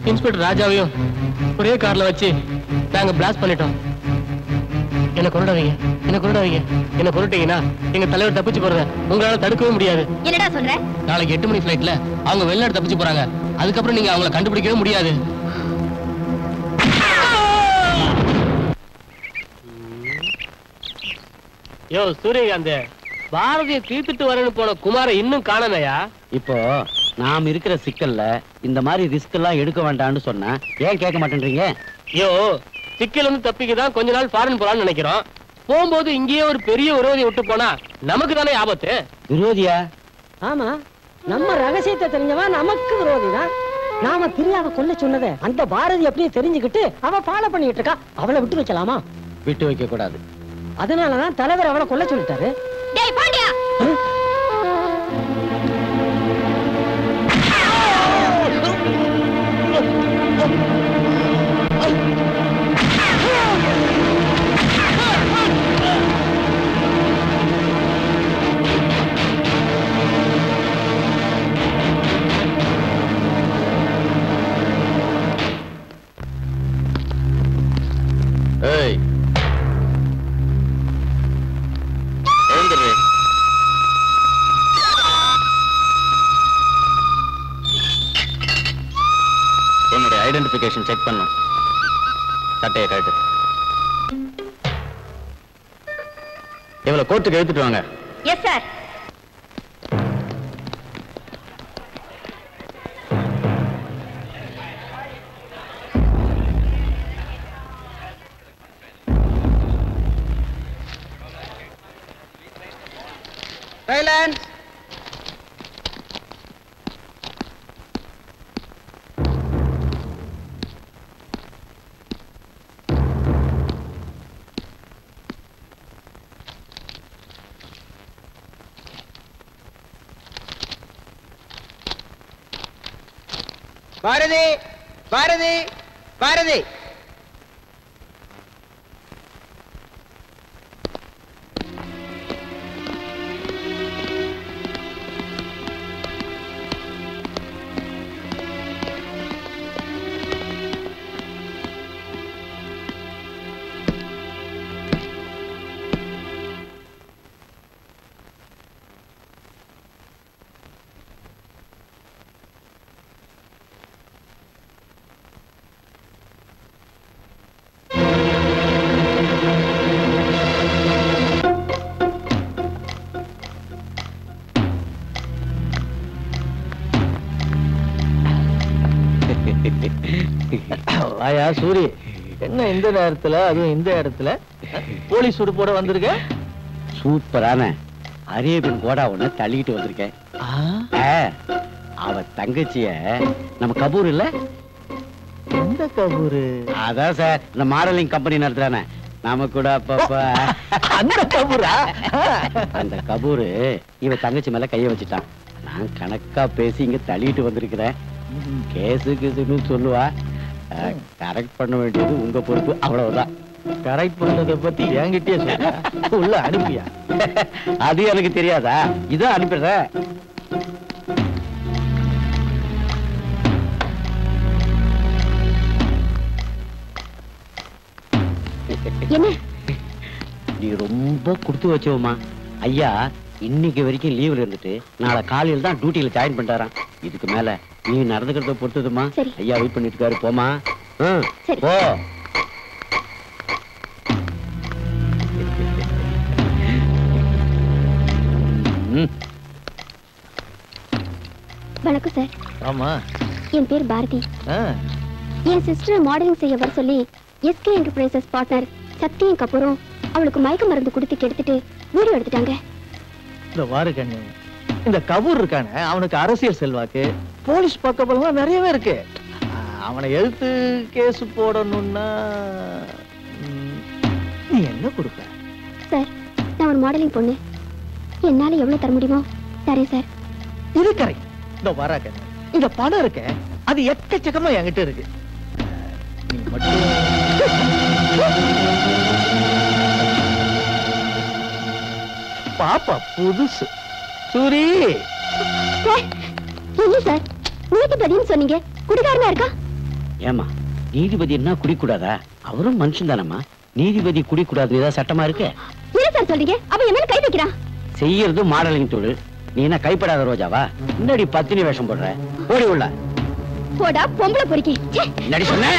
இன்ஸ்பெக்டர் ராஜாவையும் ஒரே கார்ல வச்சு நாங்க பிளாஸ்ட் பண்ணிட்டோம். என்ன கொண்டுடாதீங்க, என்ன கொண்டுடாதீங்க. என்ன கொண்டுட்டீங்கன்னா எங்க தலைவர் தப்பிச்சு போறத உங்களால தடுக்கவே முடியாது. என்னடா சொல்ற? நாளைக்கு 8 மணி ஃபிளைட்ல அவங்க வெளிநாடு தப்பிச்சு போறாங்க. அதுக்கப்புறம் நீங்க அவங்கள கண்டுபிடிக்கவே முடியாது. யோ சூரியகாந்த், பாரதிய தீர்த்துட்டு வரேன்னு போன குமார இன்னும் காணலையா? இப்போ நாம் இருக்கிற சிக்கல்ல இந்த மாதிரி ரிஸ்க் எல்லாம் எடுக்க வேண்டாம்னு சொன்னா ஏன் கேட்க மாட்டேன்றீங்க? யோ சிக்கல் வந்து தப்பிக்கதான் கொஞ்ச நாள் ஃபாரின் போலான்னு நினைக்கிறோம். போகும்போது இங்கேயே ஒரு பெரிய விரோதியை விட்டு போனா நமக்கு தானே ஆபத்து. விரோதியா? ஆமா, நம்ம ரகசியத்தை தெரிஞ்சவன் நமக்கு விரோதி தான். நாம தெரியாத கொல்ல சொன்னதை அந்த பாரதி அப்படியே தெரிஞ்சுக்கிட்டு அவ ஃபாலோ பண்ணிட்டு இருக்கா. அவளை விட்டு வைக்கலாமா? விட்டு வைக்க கூடாது. அதனாலதான் தலைவர் அவளை கொல்ல சொல்லிட்டாரு. டேய் பாண்டியா, ஏய் எழுந்துரு. உன்னுடைய ஐடென்டிபிகேஷன் செக் பண்ணும். சட்டையை கழட்டு. இவளை கோர்ட்டுக்கு எடுத்துட்டு வாங்க. Yes sir. Silence. Bharathi, Bharathi, Bharathi. வாயா சூரி, என்ன இந்த நேரத்துல, அதுவும் இந்த இடத்துல போலீஸ் சுடு போட வந்திருக்க? சூப்பரான அரேபியன் கோடா ஒண்ணு தள்ளிக்கிட்டு வந்திருக்கேன். அவ தங்கச்சிய நம்ம கபூர் இல்ல? எந்த கபூரு? அதான் சார், இந்த மாடலிங் கம்பெனி நடத்துறானே நாம கூட அப்பப்ப. அந்த கபூரா? அந்த கபூரு இவ தங்கச்சி மேல கைய வச்சுட்டான். நான் கணக்கா பேசி இங்க தள்ளிட்டு வந்திருக்கிறேன். கேஸுக்கு சொல்லுவா, கரெக்ட் பண்ண வேண்டியது உங்க பொறுப்பு, அவ்வளவுதான். கரெக்ட் பண்றத பத்தி என்கிட்டயே சொல்ல, உள்ள அனுப்பியா? அது எனக்கு தெரியாதா? இதான் அனுப்பிடுறேன். நீ ரொம்ப கொடுத்து வச்சோமா. ஐயா இன்னைக்கு வரைக்கும் லீவ்ல இருந்துட்டு நாளை காலையில தான் டியூட்டியில ஜாயின் பண்றாராம். இதுக்கு மேல நீ நடந்துக்கிறத பொறுத்ததுமா. ஐயா வெயிட் பண்ணிட்டு இருக்காரு, போமா. போ. வணக்கம் சார். ஆமா, என் பேர் பாரதி. என் சிஸ்டர் மாடலிங் செய்ய வர சொல்லி எஸ்கே என்டர்பிரைசஸ் பார்ட்னர் சத்தியம் கபூரும் அவளுக்கு மயக்க மருந்து கொடுத்து கெடுத்துட்டு வீடியோ எடுத்துட்டாங்க. இந்த வாரு கண்ணு, இந்த கபூர் இருக்கானே, அவனுக்கு அரசியல் செல்வாக்கு, போலீஸ் பக்கபலம் நிறையவே இருக்கு. அவனை எழுத்து கேஸ் போடணும்னா நீ என்ன கொடுப்ப? சார், நான் ஒரு மாடலிங் பொண்ணு, என்னால எவ்வளவு தர முடியுமோ தரேன் சார். இது கரெக்ட். இந்த வரா கண்ணு, இந்த பணம் இருக்க, அது எக்கச்சக்கமா என்கிட்ட இருக்கு. நீ மட்டும் பாப்பா புதுசு. சூரி, என்ன சார் நீதி பதின்னு சொன்னீங்க? குடிகாரனா இருக்கா? ஏமா நீதிபதி என்ன குடிக்கூடாதா? அவரும் மனுஷன் தானம்மா. நீதிபதி குடிக்கூடாதுன்னு ஏதாவது சட்டமா இருக்கு? என்ன சார் சொல்றீங்க? அவன் என்ன கை வைக்கிறான்? செய்யறது மாடலிங் தொழில். நீ என்ன கைப்படாத ரோஜாவா? முன்னாடி பத்தினி வேஷம் போடுற. ஓடி உள்ள போடா பொம்பளை பொறுக்கி. நடி சொன்ன.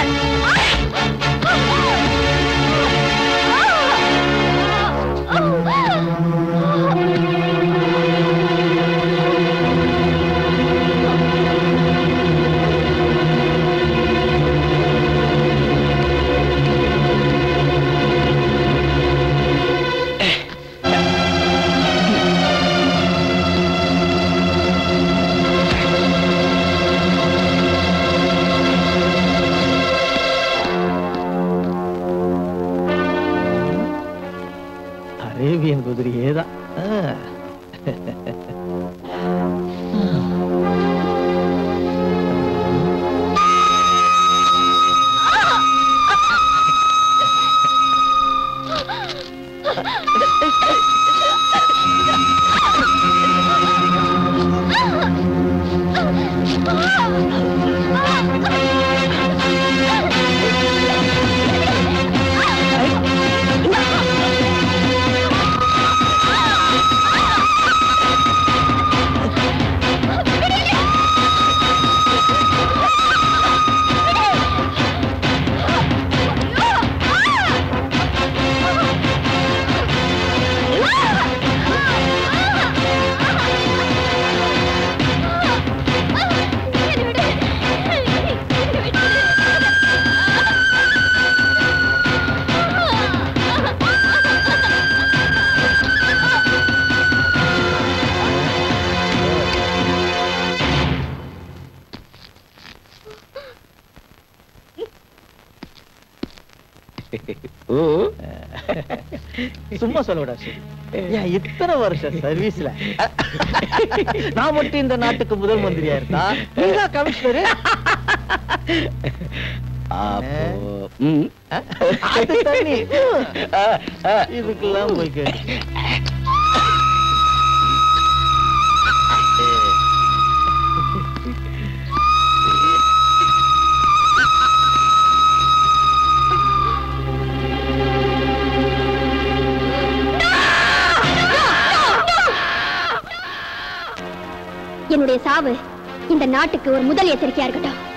அரேபியன் குதிரையே தான். சும்மா சொல்லடா. இத்தனை வருஷம் சர்வீஸ்ல நான் மட்டும் இந்த நாட்டுக்கு முதல் மந்திரியா இருந்தா கமிஷனர். இதுக்கெல்லாம் போய் கேட்டு என்னுடைய சாவு இந்த நாட்டுக்கு ஒரு முதல் எச்சரிக்கையா இருக்கட்டும்.